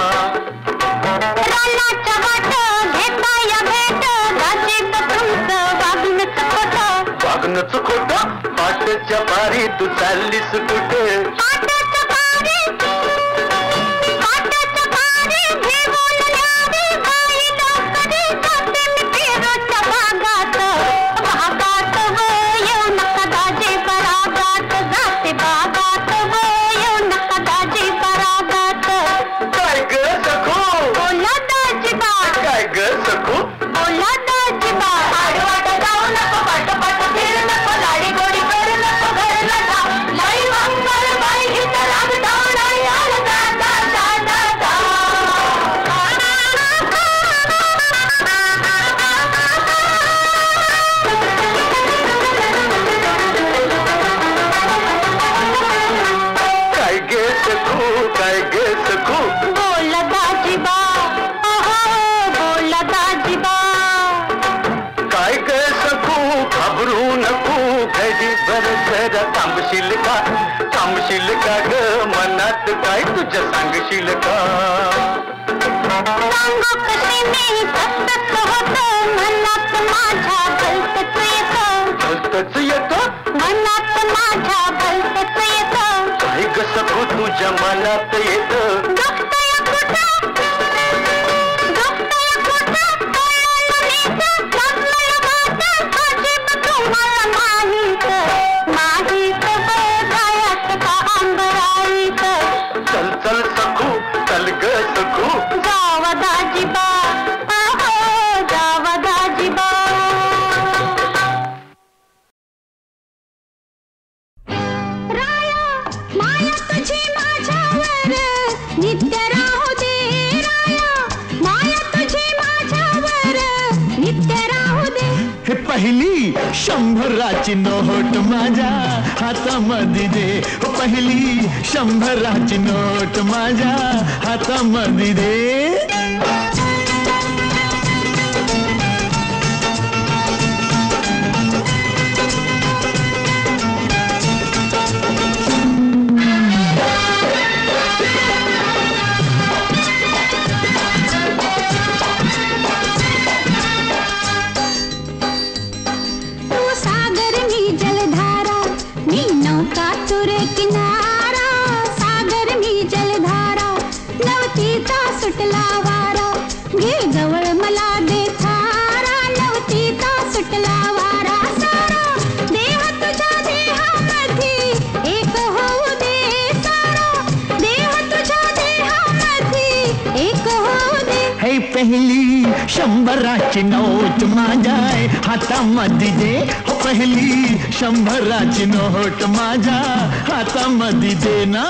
Speaker 3: रानाच्या वाट घेता या भेट दाजीब तुमचं वागणंच खोटं
Speaker 6: वागणंच खोटं पाटच्या पारी तू चाललीस कुठे
Speaker 3: पाटाच्या पारी पाटाच्या पारी घेऊन न्यावी बाई लवकरी जाते मी पेरूच्या बागात बागात व येऊ नका दाजी बरागात जाते बागात व येऊ नका दाजी बरागात
Speaker 6: काय ग सखू
Speaker 3: बोला दाजीबा
Speaker 6: काय ग सखू
Speaker 3: बोला दाजीबा आडवाट जाऊ नको पाठोपाठ फिरू नको लाडी गोडी करू नको घरला जा लाई मंगळ बाई हित राग डाऊ नाही हर जा जा जा जा
Speaker 6: काय ग सखू काय ग सखू
Speaker 3: बोला दाजीबा बोला दाजीबा
Speaker 6: काय ग सखू घाबरू नको घडी भर जरा थांबशील का थांबशील का ग मनात काय तुझ्या सांगशील का
Speaker 3: सांगू कशी मी सतत होतं मनात माझ्या भलतच येतं
Speaker 6: भलतच येतं
Speaker 3: मनात माझ्या भलतच येतं
Speaker 6: काय ग सखू तुझ्या मनात येतं
Speaker 3: दुखतंय कुठं दुखतंय कुठं कळलं नीट लागलंय माझं अजिब तुम्हाला माहीत
Speaker 2: पहिली शंभराची नोट माझ्या हातामध्ये दे, हो पहिली शंभराची नोट माझ्या हातामध्ये दे. पहिली शंभराची नोट माझ्या हातामध्ये दे, हो पहिली शंभराची नोट माझ्या हातामध्ये दे ना.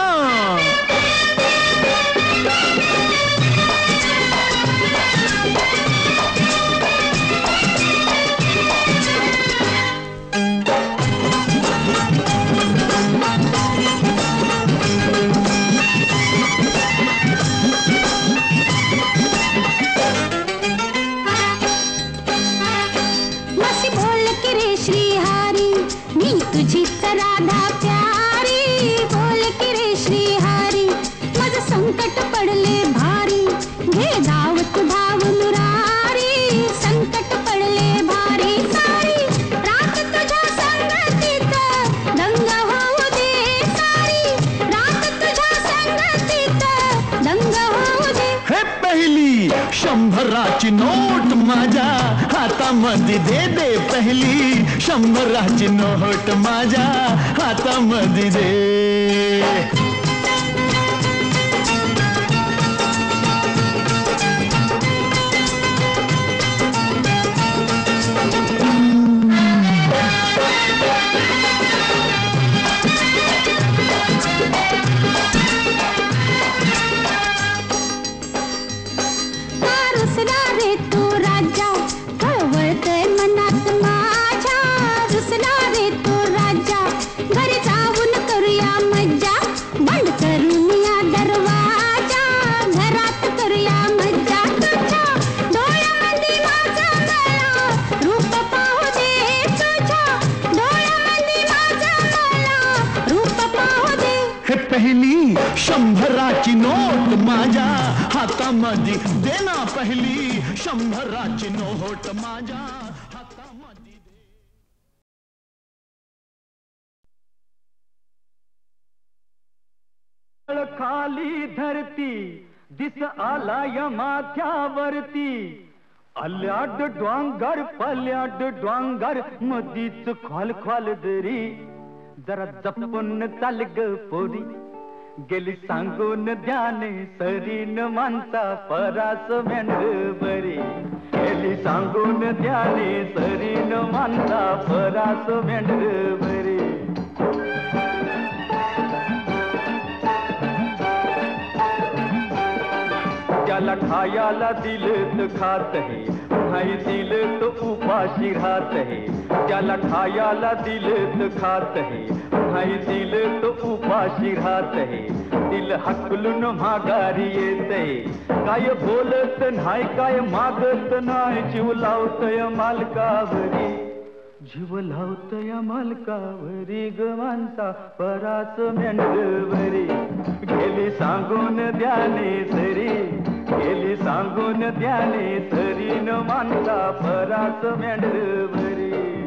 Speaker 3: राधा प्यारी बोल की रे श्रीहारी, माझं संकट पडले भारी, घे धावत धाव मुरारी, संकट पडले भारी सारी, रात तुझ्या संगतीत दंग होऊ दे सारी, रात तुझ्या संगतीत दंग होऊ दे.
Speaker 2: हे पहिली शंभराची नोट माझ्या हातामध्ये दे दे, पहिली शंभराची नोट माझ्या हातामध्ये दे. पहिली शंभराची नोट माझ्या हातामध्ये दे ना, पहिली शंभराची नोट माझ्या हातामध्ये दे.
Speaker 6: खाली धरती दिस आला या माथ्यावरती, आल्याड डोंगर पल्याड डोंगर मधीच खोल खोल दरी, जरा जपून चाल ग पोरी, गेली सांगून ध्याने सरीन माणसा परास मेंढर बरी, गेली सांगून ध्याने सरीन माणसा परास मेंढर बरी. त्याला खायाला दिलं तर खात है, नाही दिलं तर उपाशी राहत है, त्याला खायाला दिलं तर खात है, नाही दिलं तर उपाशी राहत है, दिल हकलून माघारी येते, काय बोलत नाही काय मागत नाही, जीव लावतय मालकावरी, जीव लावतय मालकावरी ग माणसा परास मेंढरवरी, गेली सांगून द्याने सरी, गेली सांगून द्याने सरी न माणसा परास मेंढरवरी.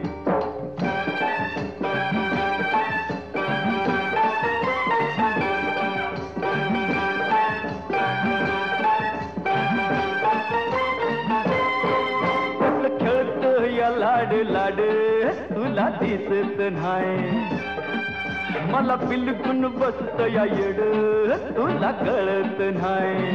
Speaker 6: लाड लाड तुला दिसत नाही, मला बिलकुल बसत या येड तुला कळत नाही,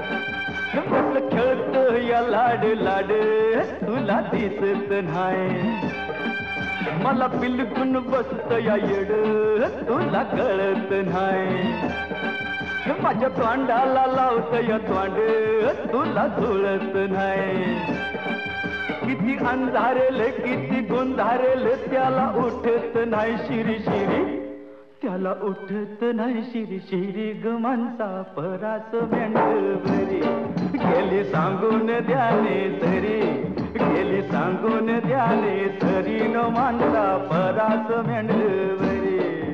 Speaker 6: खेळत या लाड लाड तुला दिसत नाही, मला बिलकुल बसत या येड तुला कळत नाही, माझ्या तोंडाला लावत या तोंड तुला जुळत नाही, किती अंधारेल किती गोंधारेल त्याला उठत नाही शिरी शिरी त्याला उठत नाही शिरी शिरी ग माणसा परास मेंढवरी गेली सांगून द्याने तरी गेली सांगून द्याने तरी न माणसा परास मेंढवरी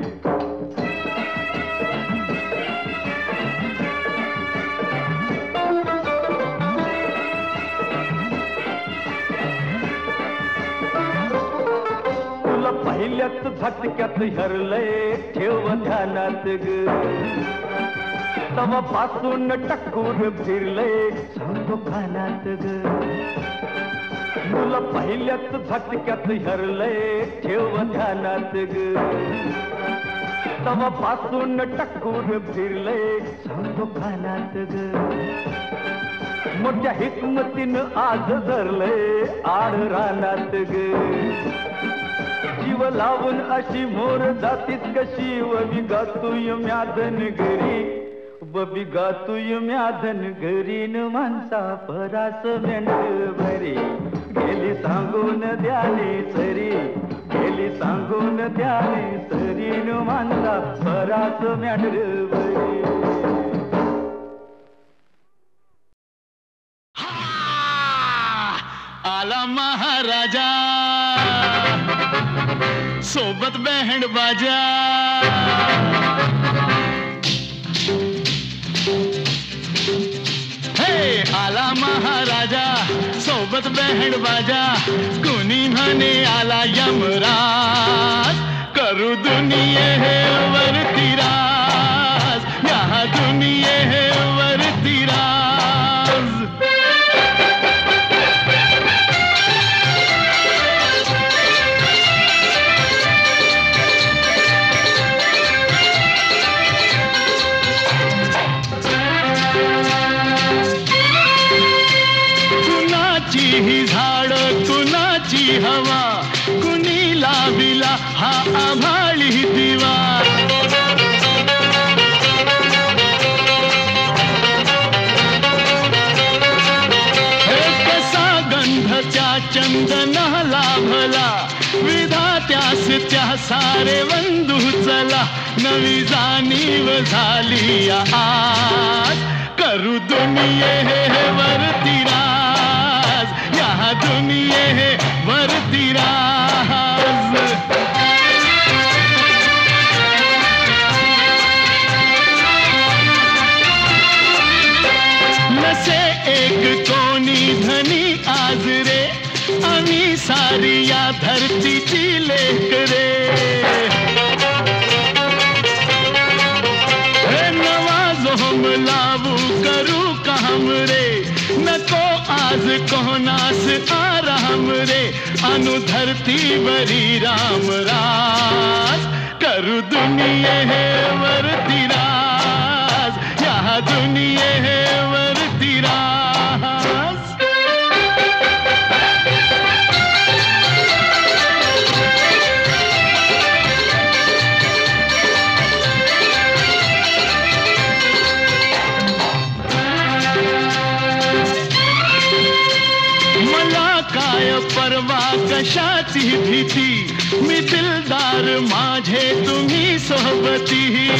Speaker 6: पहिल्याच झटक्यात हरलय ठेव ध्यानात ग तवा पासून टक्कूर फिरलय सांगतो कानात ग तुला पहिल्याच झटक्यात हरलय ठेव ध्यानात ग तवा पासून टक्कूर फिरलय सांगतो कानात ग मोठ्या हिकमतीनं आज धरलय आड रानात ग जीव लावून अशी मोर जातीत कशी वबी गातुय म्याधन घरी वबी गातुय म्याधन घरी न माणसा परास मेंढ भरी गेली सांगून द्याने सरी गेली सांगून द्याने सरी न माणसा परास मेंढ भरी
Speaker 2: आला महाराजा सोबत बँड बाजा हे आला महाराजा सोबत बँड बाजा कुणी म्हणे आला यमराज करू दुनिये हे वरती राज या दुनिये हे वरती राज ही झाड कुणाची हवा कुणी लाविला हा आभाळी दिवा हे कसा गंधच्या चंदन लाभला विधात्यास त्या सारे वंदू चला नवी जाणीव झाली आज करू दुनिये हे वरती राज या दुनिये हे वरती राज नसे एक कोणी धनी आज रे आम्ही सारी या धरतीची लेक रे हे नवा जोम लावू करू काम रे नको आज कोणास आराम रे अनु धरती बरी राम राज करू दुनिये हे वरती राज या दुनिये हे वरती राज परवा कशाची भीती मी दिलदार माझे तुम्ही सोबती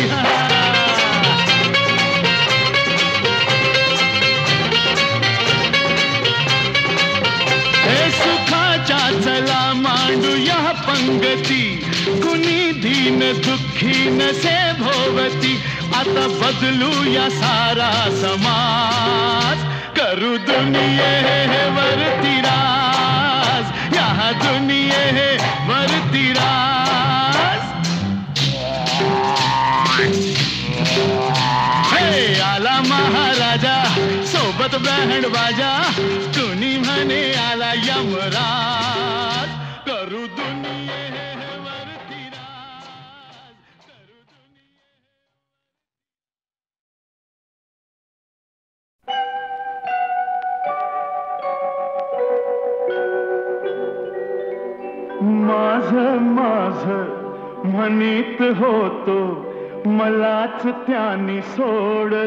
Speaker 2: हे सुखाच्या चला मांडू या पंगती कुणी दीन दुःखी नसे भोवती आता बदलू या सारा समाज करू दुनिये हे वरती राज या दुनिये हे वरती राज हे आला महाराजा सोबत बँड बाजा कुणी म्हणे आला यमराज करू दुनिये हे वरती राज करू दुनिये
Speaker 6: माझ माझ म्हणीत होतो मलाच त्याने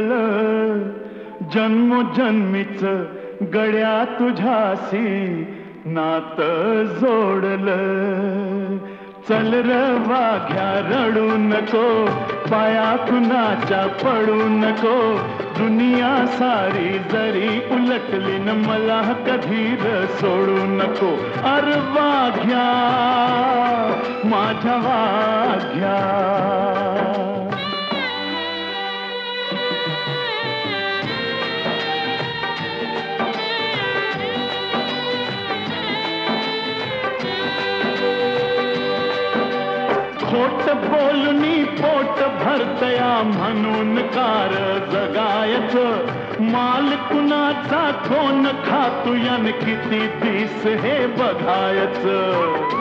Speaker 6: सोडलं जन्मोजन्मीच गड्या तुझ्याशी
Speaker 2: नात जोडलं. चल र वाघ्या रडू नको, पाया कुणाच्या पडू नको. दुनिया सारी जरी उलटली न मला कधी र सोडू नको. अर वाघ्या माझ्या वाघ्या. खोट बोलणी पोट भरतया म्हणून कार जगायचं. माल कुणाचा कोण खातू यान किती दिस हे बघायचं.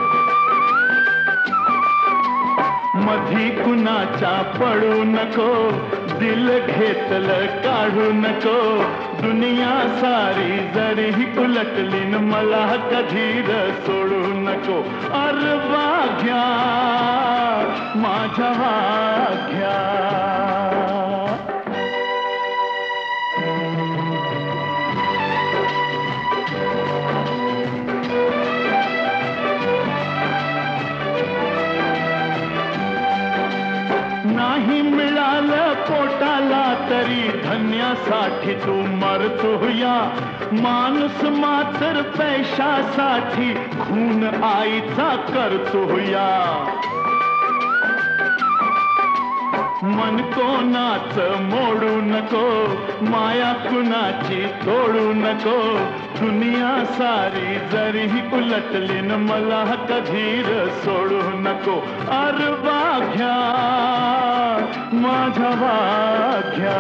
Speaker 2: मधी कुणाच्या पडू नको, दिल घेतलं काढू नको. दुनिया सारी जरी उलटली न मला कधी र सोडू नको. अर वाघ्या माझ्या वाघ्या. नाही मिळालं पोटाला तरी धन्यासाठी तू मरतोया. माणूस मात्र पैशासाठी खून आईचा करतोया. मन कोणाच मोडू नको, माया कुणाची तोडू नको. दुनिया सारी जरी उलटली न मला कधी र सोडू नको. अर वाघ्या माझ्या वाघ्या.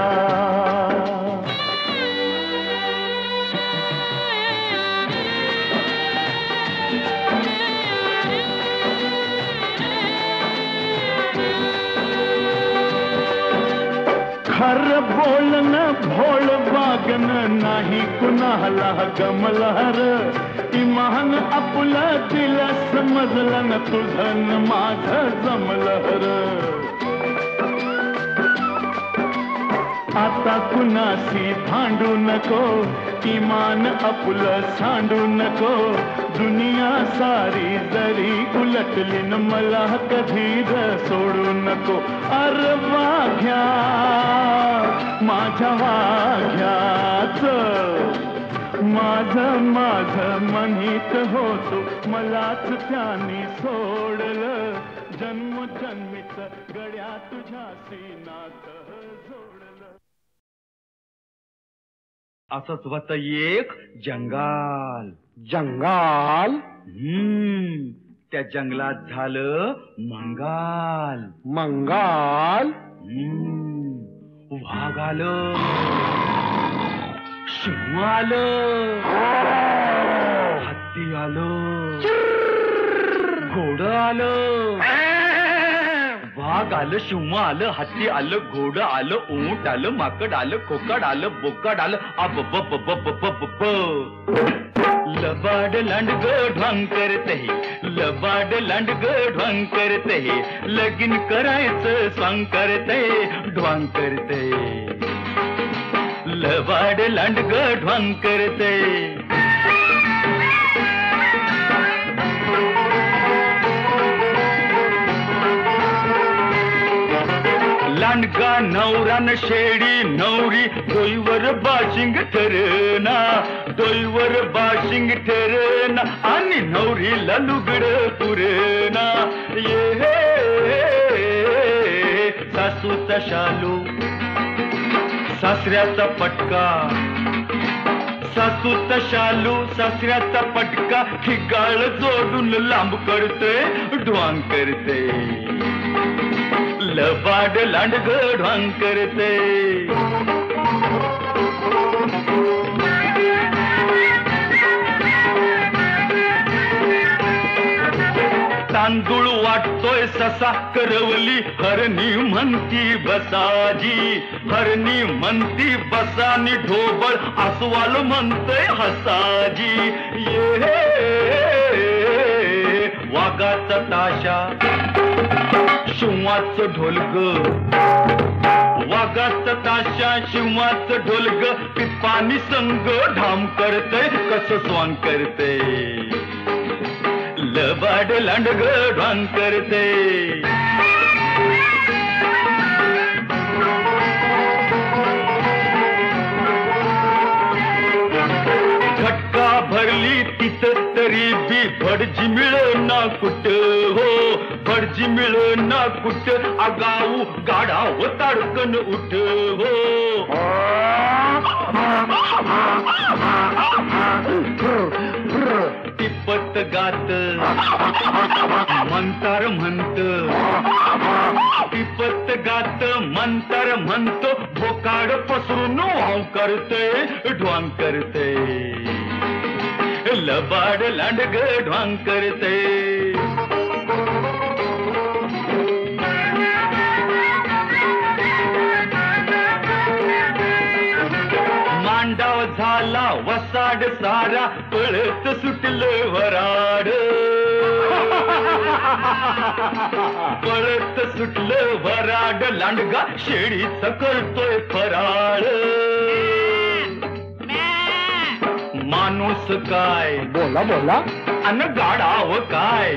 Speaker 2: खर बोलन भोळ वागन नाही कुणाला गमलहर. इमान आपलं दिल समजलं न तुझं माझं जमलहर. आता कुणाशी भांडू नको, इमान आपलं सांडू नको. दुनिया सारी जरी उलटली न मला कधी र सोडू नको. अर वाघ्या माझ्या वाघ्याच. माझं माझं म्हणीत होतो, मलाच त्याने सोडलं. जन्म जन्मीच गड्या तुझ्याशी नात जोडलं.
Speaker 6: असंच होत एक जंगाल.
Speaker 7: जंगाल?
Speaker 6: हम्म त्या जंगलात झालं मंगाल.
Speaker 7: मंगाल?
Speaker 6: हम्म वाघ आलं, सिंह आलं, हत्ती आलं, घोडं आलं. वाघ आलं, सिंह आलं, हत्ती आलं, घोडं आलं, ऊंट आलं, माकड आलं, खोकड आलं, बोकड आलं. अब बप बप बप बप. लबाड लांडग ढोंग करते, लबाड लांडग ढोंग करते. लगीन करायचं स्वांग करते, ढोंग करते. लबाड लांडग ढोंग करते. लांडगा नवरान शेडी नवरी डोईवर बाशिंग ठरना, डोईवर बाशिंग ठरना. आणि नवरीला लुगड पुरेना. ये सासूचा शालू, सासऱ्याचा पटका. सासूचा शालू, सासऱ्याचा पटका. खिगाळ जोडून लांब करते, ढोंग करते. लबाड लांडग ढोंग करते. तांदूळ वाटतोय ससा करवली, हरणी म्हणती बसाजी. हरणी म्हणती बसानी, ढोबळ अस्वाल म्हणतोय हसाजी. ये वाघाचा ताशा, शिवाचं ढोल ग वाघाचं ताशा शिवाचं ढोल ग पिपानी संग ढाम करते कसं स्वांग करते लबाड लांडग ढांग करते झटका भरली तिथं तरी बी भडजी मिळना कुठ हो भडजी मिळना कुठ आगाऊ गाडाव ताडकन उठ हो टिपत गात मंतर म्हणत टिपत गात मंतर म्हणतो भोकाड पसरून वाव करते ढवांग करते लबाड लांडग ढवांग करते मांडाव झाला वसाड सारा पळत सुटलं वराड पळत सुटलं वराड लांडगा शेळीच करतोय फराळ माणूस काय
Speaker 7: बोला बोला
Speaker 6: अन गाडाव काय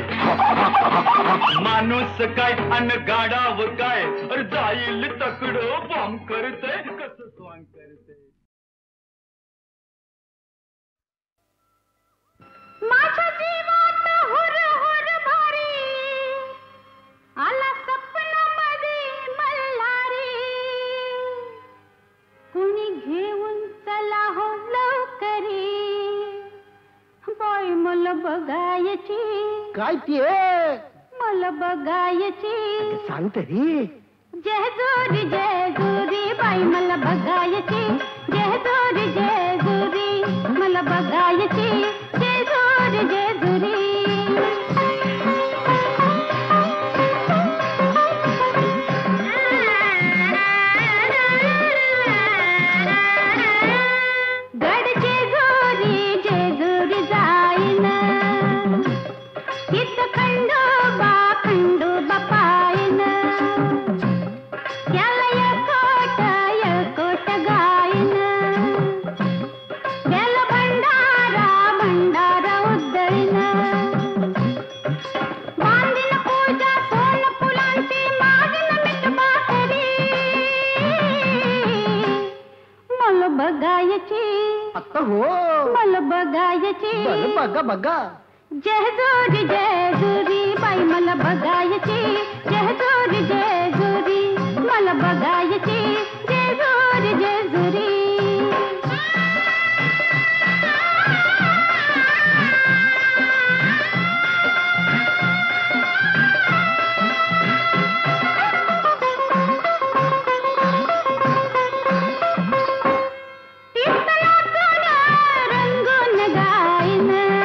Speaker 6: माणूस काय अन गाडाव काय जाईल तकडं बॉम्ब करते कसं स्वांग करते
Speaker 3: माझ्या जीवात हुर हुर भारी आला सपनामध्ये मल्हारी कुणी घेऊन चला हो लवकरी बाई मला बघायची
Speaker 7: काय ती
Speaker 3: मला बघायची
Speaker 7: सांग तरी
Speaker 3: जेजुरी जेजुरी बाई मला बघायची जेजुरी जेजुरी मला बघायची जेजुरी जेजुरी गड जेजुरी जेजुरी जाईन तिथं खंडोबा खंडोबा पायन त्याला यकोट यकोट गायन त्याला भंडारा भंडारा उधळीन बांधीन पूजा सोन फुलांची मागीन मीठ भाकरी मला बघायची
Speaker 7: आता हो
Speaker 3: मला बघायची
Speaker 7: बरं बघा बघा
Speaker 3: जेजुरी जेजुरी बाई मला बघायची जेजुरी जेजुरी मला बघायची जेजुरी जेजुरी रंगून गायन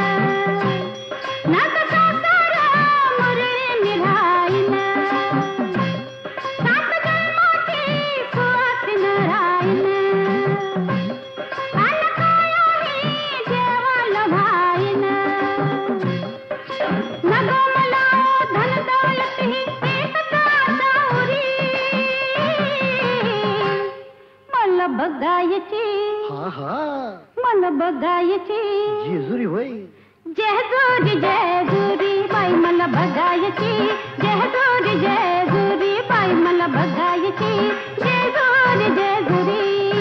Speaker 3: नाक सासर मुरळी निरायन सात जन्माची सुवासिन रायन अन कायाही देवाला भाईन नगो मला धन दौलत ही एकच आशा उरी मला बघायची
Speaker 7: हा हा
Speaker 3: मला बघायची
Speaker 7: जेजुरी होय
Speaker 3: जेजुरी जेजुरी बाई मला बघायची जेजुरी जेजुरी बाई मला बघायची जेजुरी जेजुरी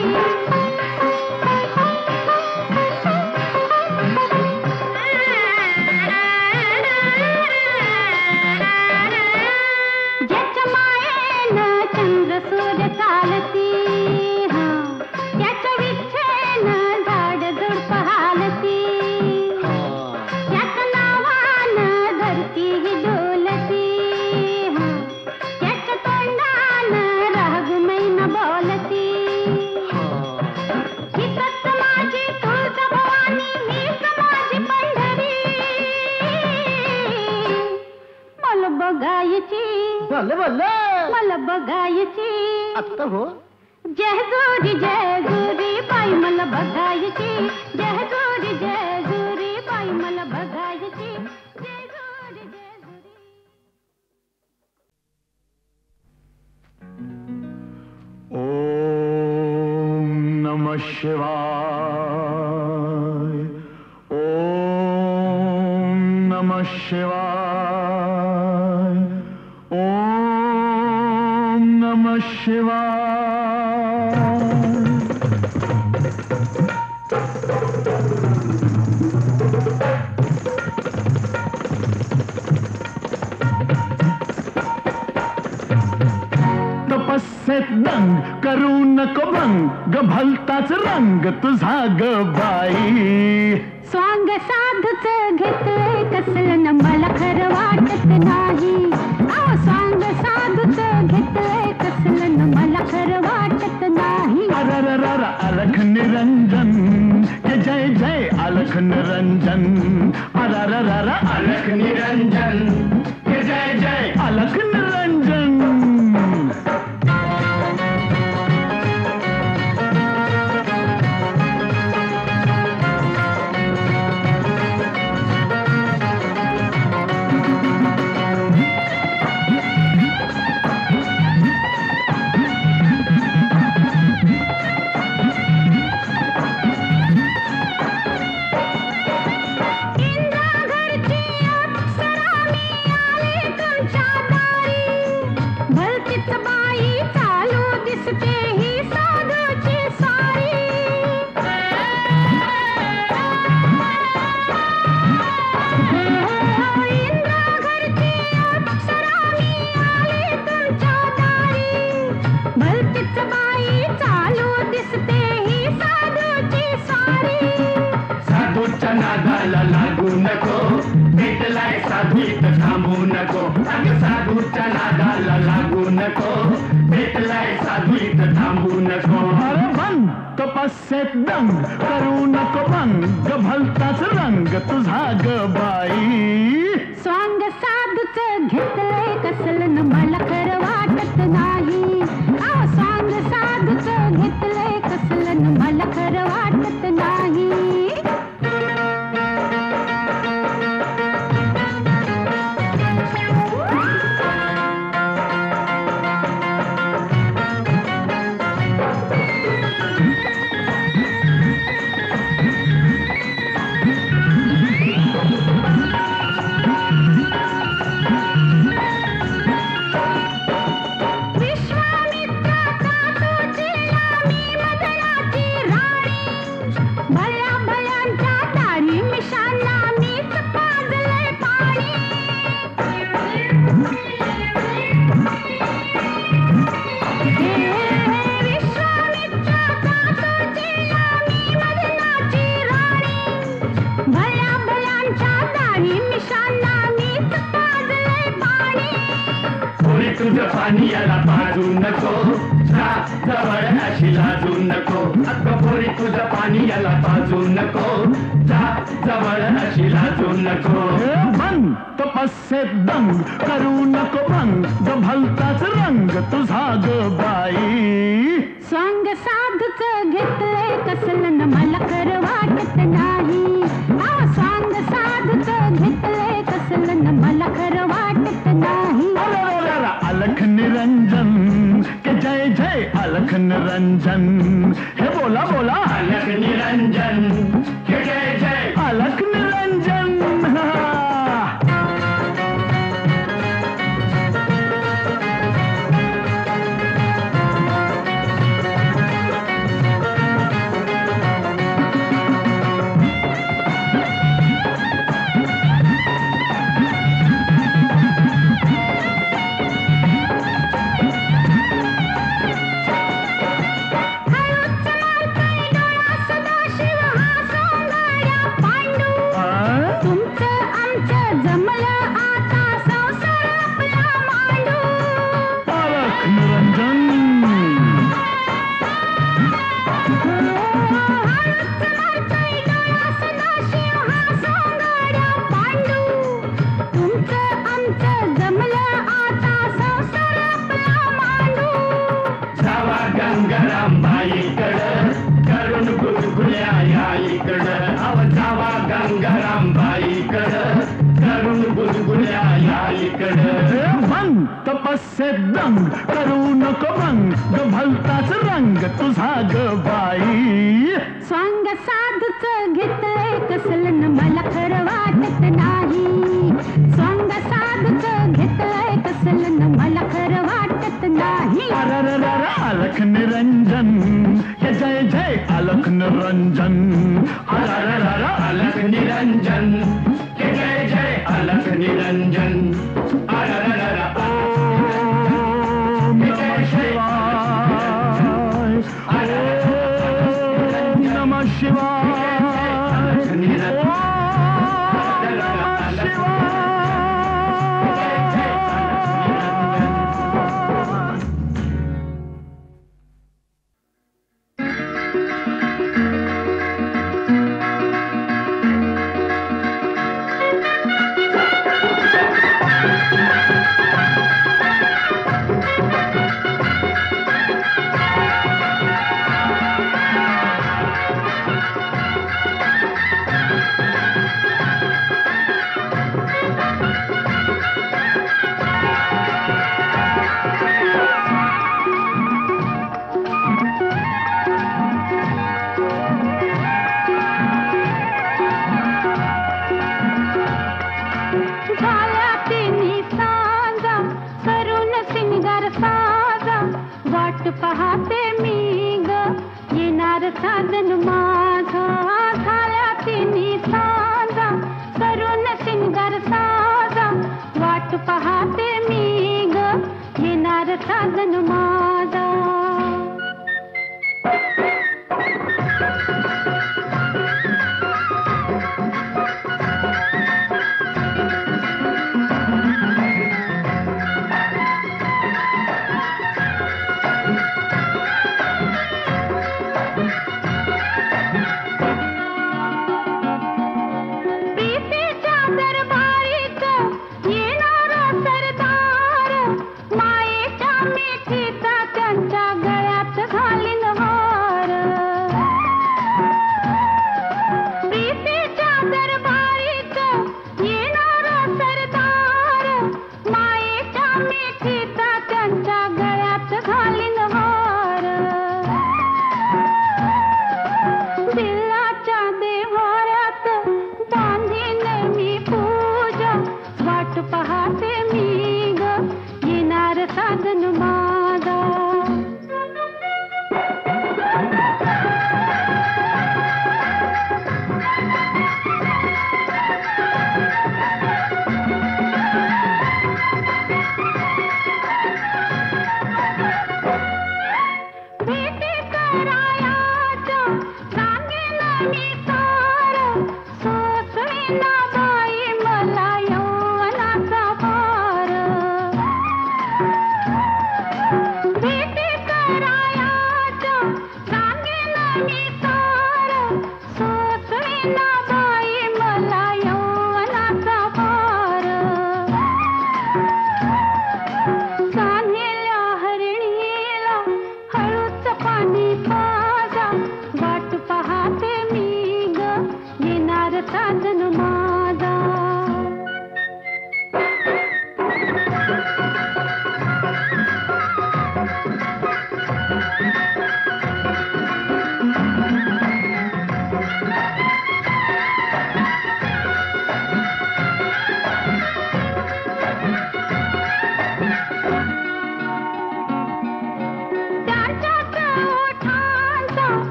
Speaker 3: ज्याच्या मायेनं चंद्र सूर्य चालती हा त्याच्या विच्छेनं झाड झुडप हालती त्याच्या नावानं धरती ही डोलती हा त्याच्या तोंडानं रागुमैन बोलती हीच माझी तुळजा भवानी हीच माझी पंढरी मला बघायची
Speaker 7: भले भले
Speaker 3: मला बघायची
Speaker 7: आता हो
Speaker 3: जेजुरी जेजुरी बाई मला बघायची जेजुरी जेजुरी बाई मला बघायची जेजुरी जेजुरी
Speaker 2: शिवाय, ओम नमः शिवाय, ओम नमः शिवाय। तपस्येत दंग करू नको भंग, भलताच रंग तुझा ग बाई।
Speaker 3: स्वांग साधूच घेतलंय कसलं न मला खरं वाटत नाही। अहो स्वांग साधूच घेतलंय कसलं न मला खरं वाटत नाही।
Speaker 2: अरररर अलख निरंजन, ये जय जय अलख निरंजन। अरररर अलख निरंजन, ये जय जय अलख निरंजन।
Speaker 5: लागू नको भेटलाय साधूत थांबू नको। अगं साधूच्या नादाला लागू नको भेटलाय साधूत थांबू नको।
Speaker 2: अरे भंग तपस्येत दंग करू नको भंग, भलताच रंग तुझा ग बाई।
Speaker 3: स्वांग साधूच घेतलंय कसलं न मला खरं वाटत नाही। अहो स्वांग साधूच घेतलंय कसलं न मला खरं वाटत नाही।
Speaker 5: तुझं पाणी याला पाजू नको, जा जवळ अशी लाजू नको। अगं पोरी तुझं पाणी याला पाजू नको, जा जवळ अशी लाजू नको।
Speaker 2: भंग तपस्येत दंग करू नको भंग, भलताच रंग तुझा ग बाई।
Speaker 3: स्वांग साधूच घेतलंय कसलं न मला खरं वाटत नाही। अहो स्वांग साधूच घेतलंय कसलं न मला खरं वाटत नाही।
Speaker 2: अलख निरंजन के जय जय अलख निरंजन। हे बोला बोला
Speaker 5: अलख निरंजन के जय जय
Speaker 2: अलख निरंजन। तपस्येत दंग करू नको भंग, भलताच रंग तुझा ग बाई।
Speaker 3: सोंग साधूच घेतलंय कसलं न मला खरं वाटत नाही. सोंग साधूच घेतलंय कसलं न मला खरं वाटत नाही.
Speaker 2: अलख निरंजन हे जय जय अलख निरंजन.
Speaker 5: अलख निरंजन हे जय जय अलख निरंजन.
Speaker 3: पाहते मी ग येणार साजन माझा. झाल्या तिन्ही साजा करून सिंगार साजा. वाट पाहते मी ग येणार साजन माझा.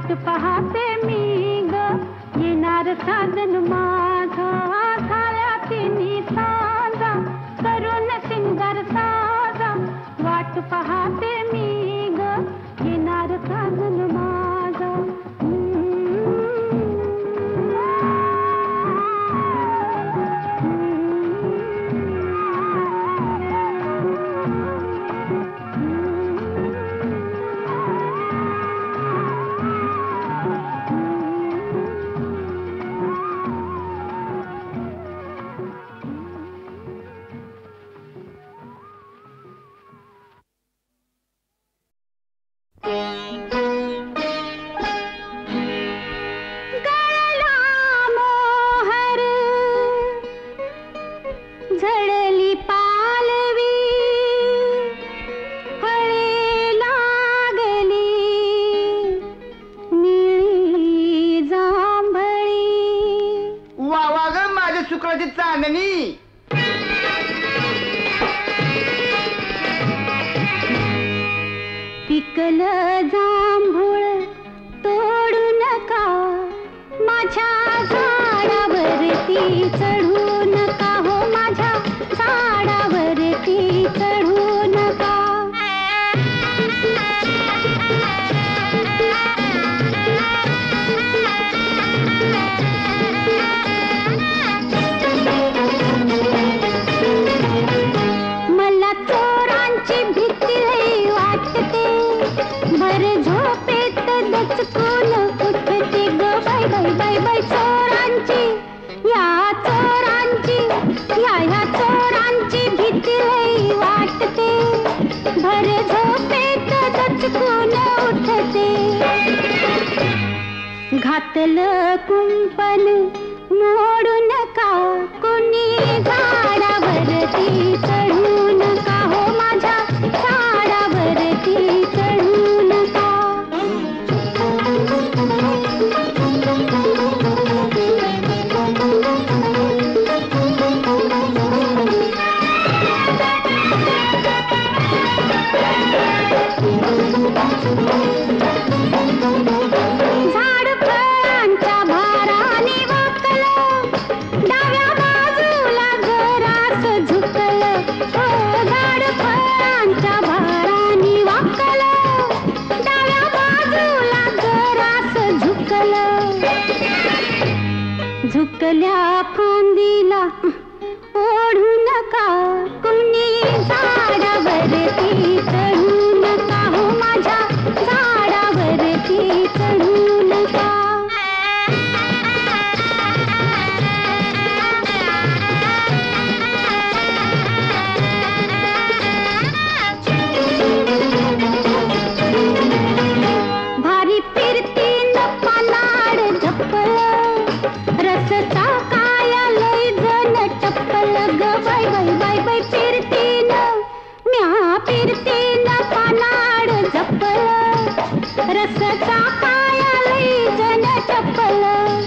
Speaker 3: वाट पाहते मी ग येणार साजन माझा झाल्या तिन्ही साजा करून सिंगार साजा वाट पाहते मी ग येणार साजन माझा
Speaker 8: चांदणी
Speaker 3: पिकलं जांभूळ तोडू नका माझ्या झाडावरती चढू नका हो माझ्या झाडावरती चढू नका मला चोरांची भीती लई वाटते भर झोपेत दचकून उठते ग बाय बाय बाय बाय चोरांची या चोरांची या ह्या चोरांची भीती लई वाटते भर झोपेत दचकून उठते घातलं कुंपण मोडू नका कोणी झाडावरती चढू नका हो माझ्या झाडावरती चढू नका झाड फळांच्या भाराने वाकलं डाव्या बाजूला जरास झुकलं हो झाड फळांच्या भाराने वाकलं डाव्या बाजूला जरास झुकलं झुकल्या फांदीला ओढू नका कुणी झाडावरती चढू नका हो माझ्या झाडावरती चढू नका भारी फिरतीन पानाड झपल रसचा काया लय जण टप्पल ग बाय बाय बाय बाय फिरतीन म्या फिरतीन पानाड झपल रसचा काया लय जण टप्पल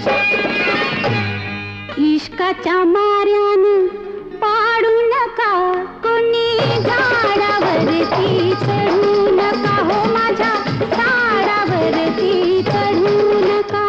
Speaker 3: इश्काच्या मार्यानं पाडू नका कोणी झाडावरती चढू नका हो माझ्या झाडावरती चढू नका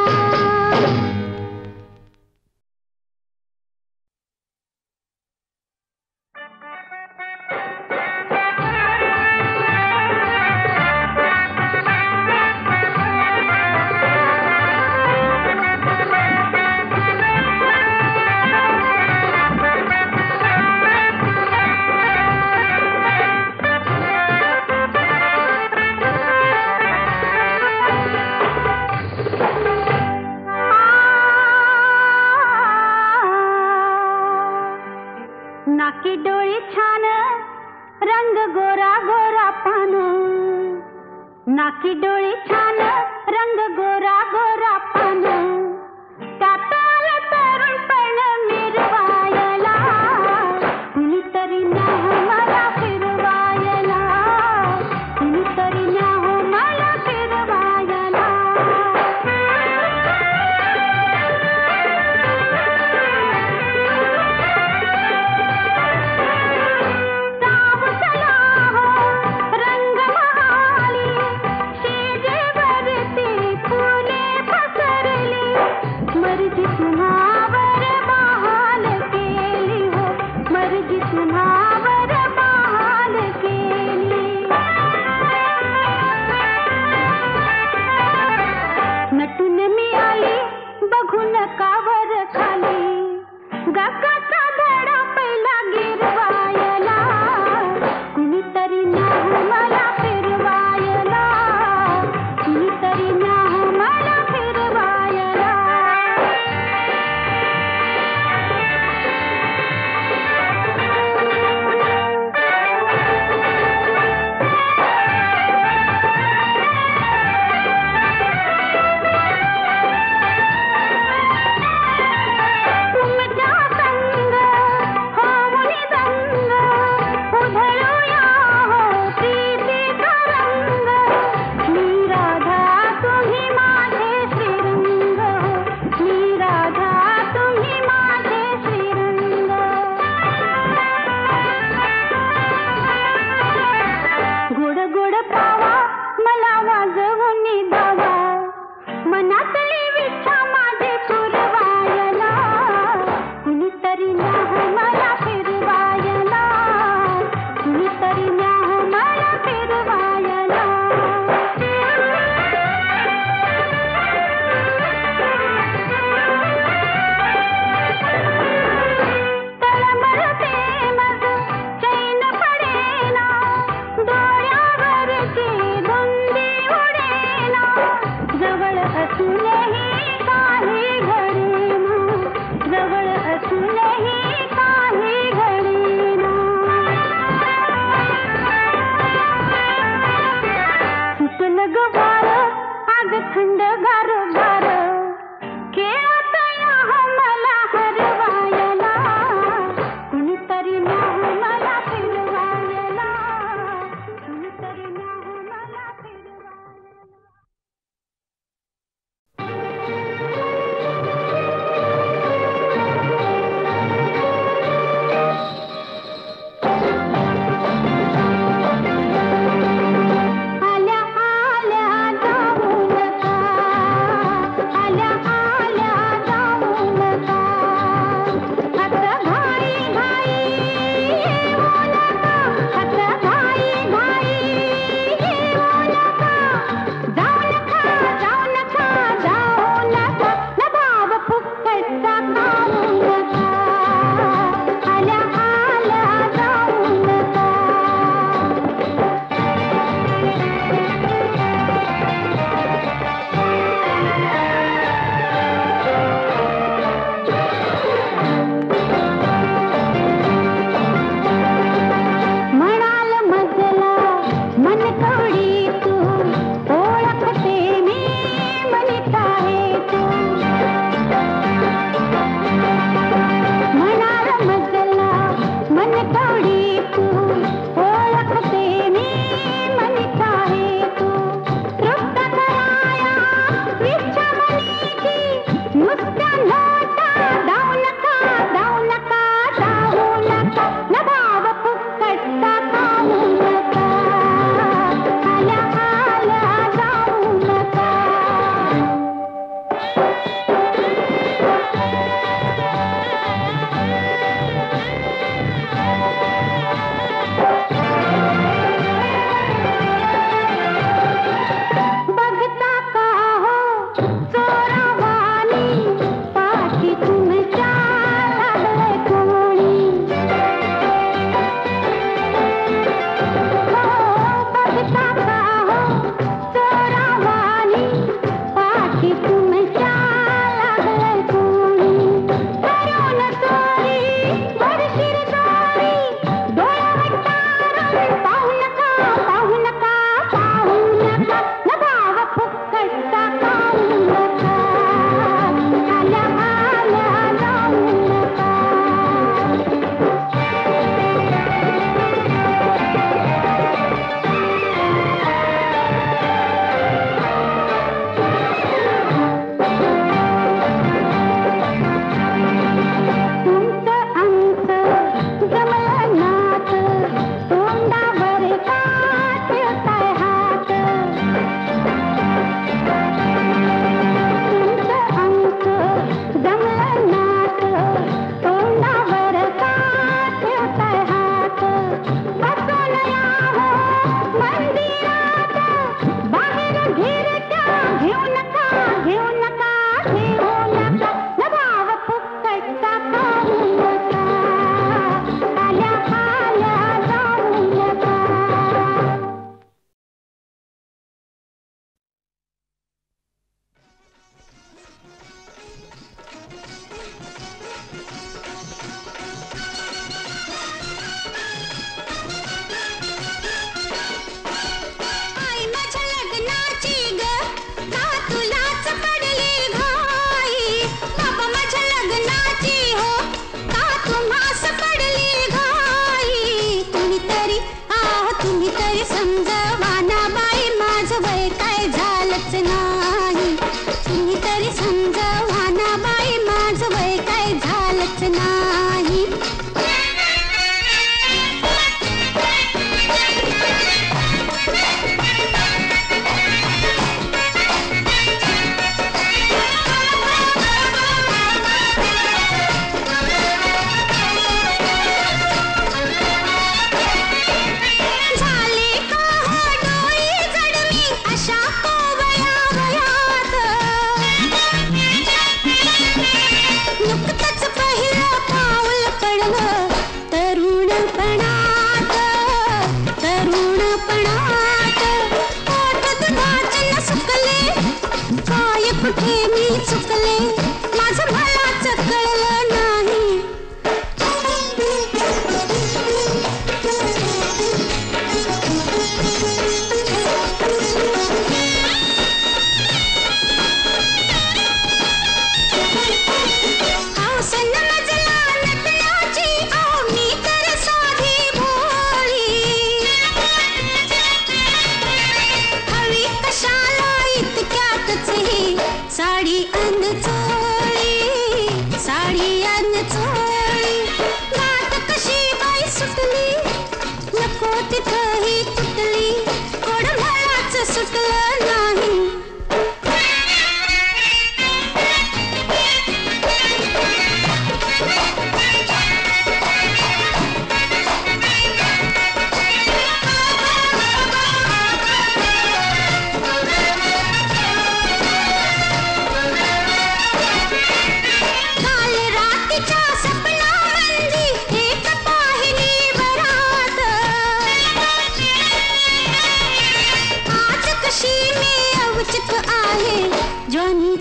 Speaker 3: नाकी डोळी छान रंग गोरा गोरा पान नाकी डोळी छान रंग गोरा गोरा पान त्यात आलं तरुणपण मिरवायला कुणीतरी न्या हो मला फिरवायला कुणीतरी न्या हो मला फिरवायला सावसला हो रंग महाली शेजेवरती फुल माझ थंड गार गार खेळत या मला हरवायला कुणीतरी न्यावं मला फिरवायला कुणीतरी न्यावं मला फिरवायला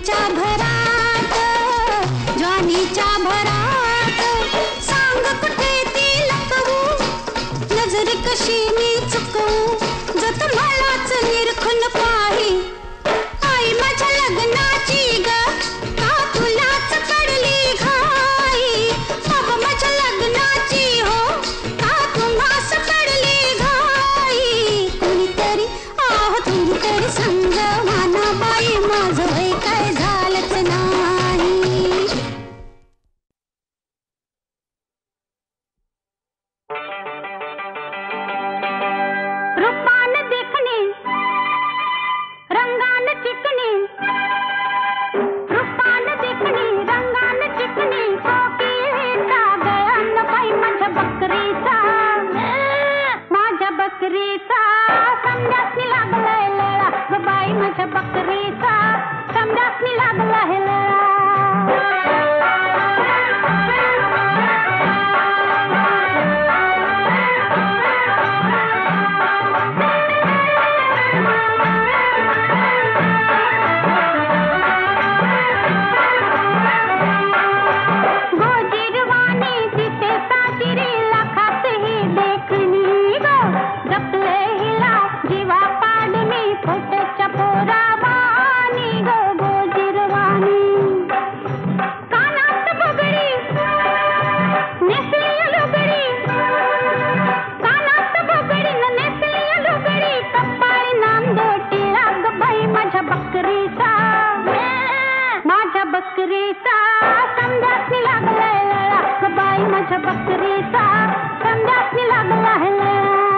Speaker 3: ज्वानीच्या भरात ज्वानीच्या भरात सांग कुठे ती लपवू नजर कशी मी चुकवू जत मलाच निरखून पाही आई माझ्या लग्नाची ग का तुलाच पडली घाई अब माझ्या लग्नाची हो का तुम्हास पडली घाई कुणीतरी आह कुणीतरी संग माना बाई माझं वय काय झालंच नाही रूपान देखणे रंगान चिकणी रूपान देखणी रंगान चिकणी कोकिळेचा गळ्यान बाई माझ्या बकरीचा माझ्या बकरीचा समजासनी लागलाय लळा ग बाई माझ्या बकरीचा समजासनी लागलाय लळा गोजीरवाणी तिथे साजिरी लाखातही देखणी ग जपले हिला जीवा पाडणी पोटाच्या पोरावानी ग गोजीरवाणी कानात बगडी नेसली लुगडी कानात बगडी न नेसली लुगडी कपाळी नांदोटी ग बाई माझ्या बकरीचा माझ्या बकरीचा समजासनी लागलाय लळा ग बाई माझ्या बकरीचा समजासनी लागलाय लळा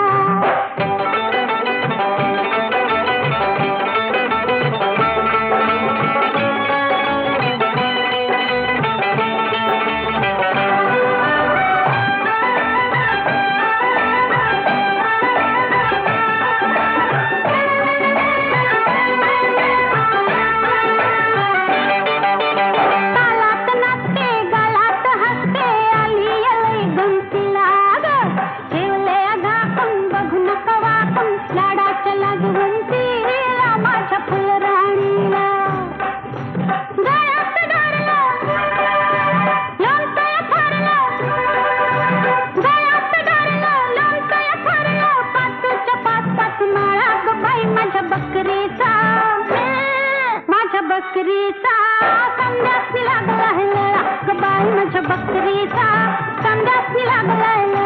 Speaker 3: तालात नाचते गालात हसते आली आली गमतीला ग ठेवले झाकून बघू नका वाकून लाडाच्या लागवंतीला माझ्या फुलराणीला गळ्यात धरलं लोणचं थरलं गळ्यात धरलं लोणचं थरलं पाचच्या पाच पाच माळा ग बाई माझ्या बकरीचा माझ्या बकरीचा समजासनी लागलाय लळा ग बाई माझ्या बकरीचा समजासनी लागलाय लळा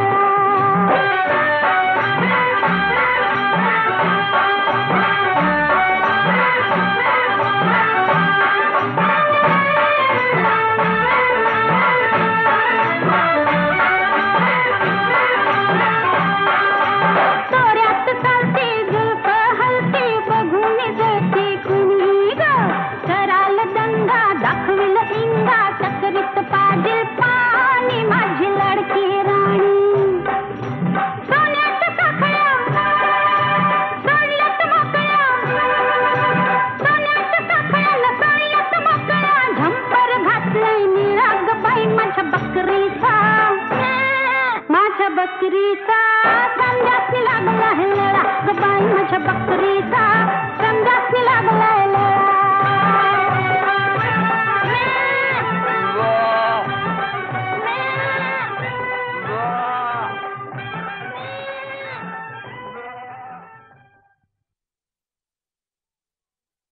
Speaker 3: तोऱ्यात चालते जुल्फ हलते बघून जळते कुणी ग कराल दंगा दाखविल इंगा चकरीत पाजील पाणी माझी लाडकी राणी सोन्याच्या साखळ्या सोडल्यात मोकळ्या सोन्याच्या साखळ्याला सोडल्यात मोकळ्या झंपर घातलंय निळा ग बाई माझ्या बकरीचा माझ्या बकरीचा समजासनी लागलाय लळा ग बाई माझ्या बकरीचा समजासनी लागलाय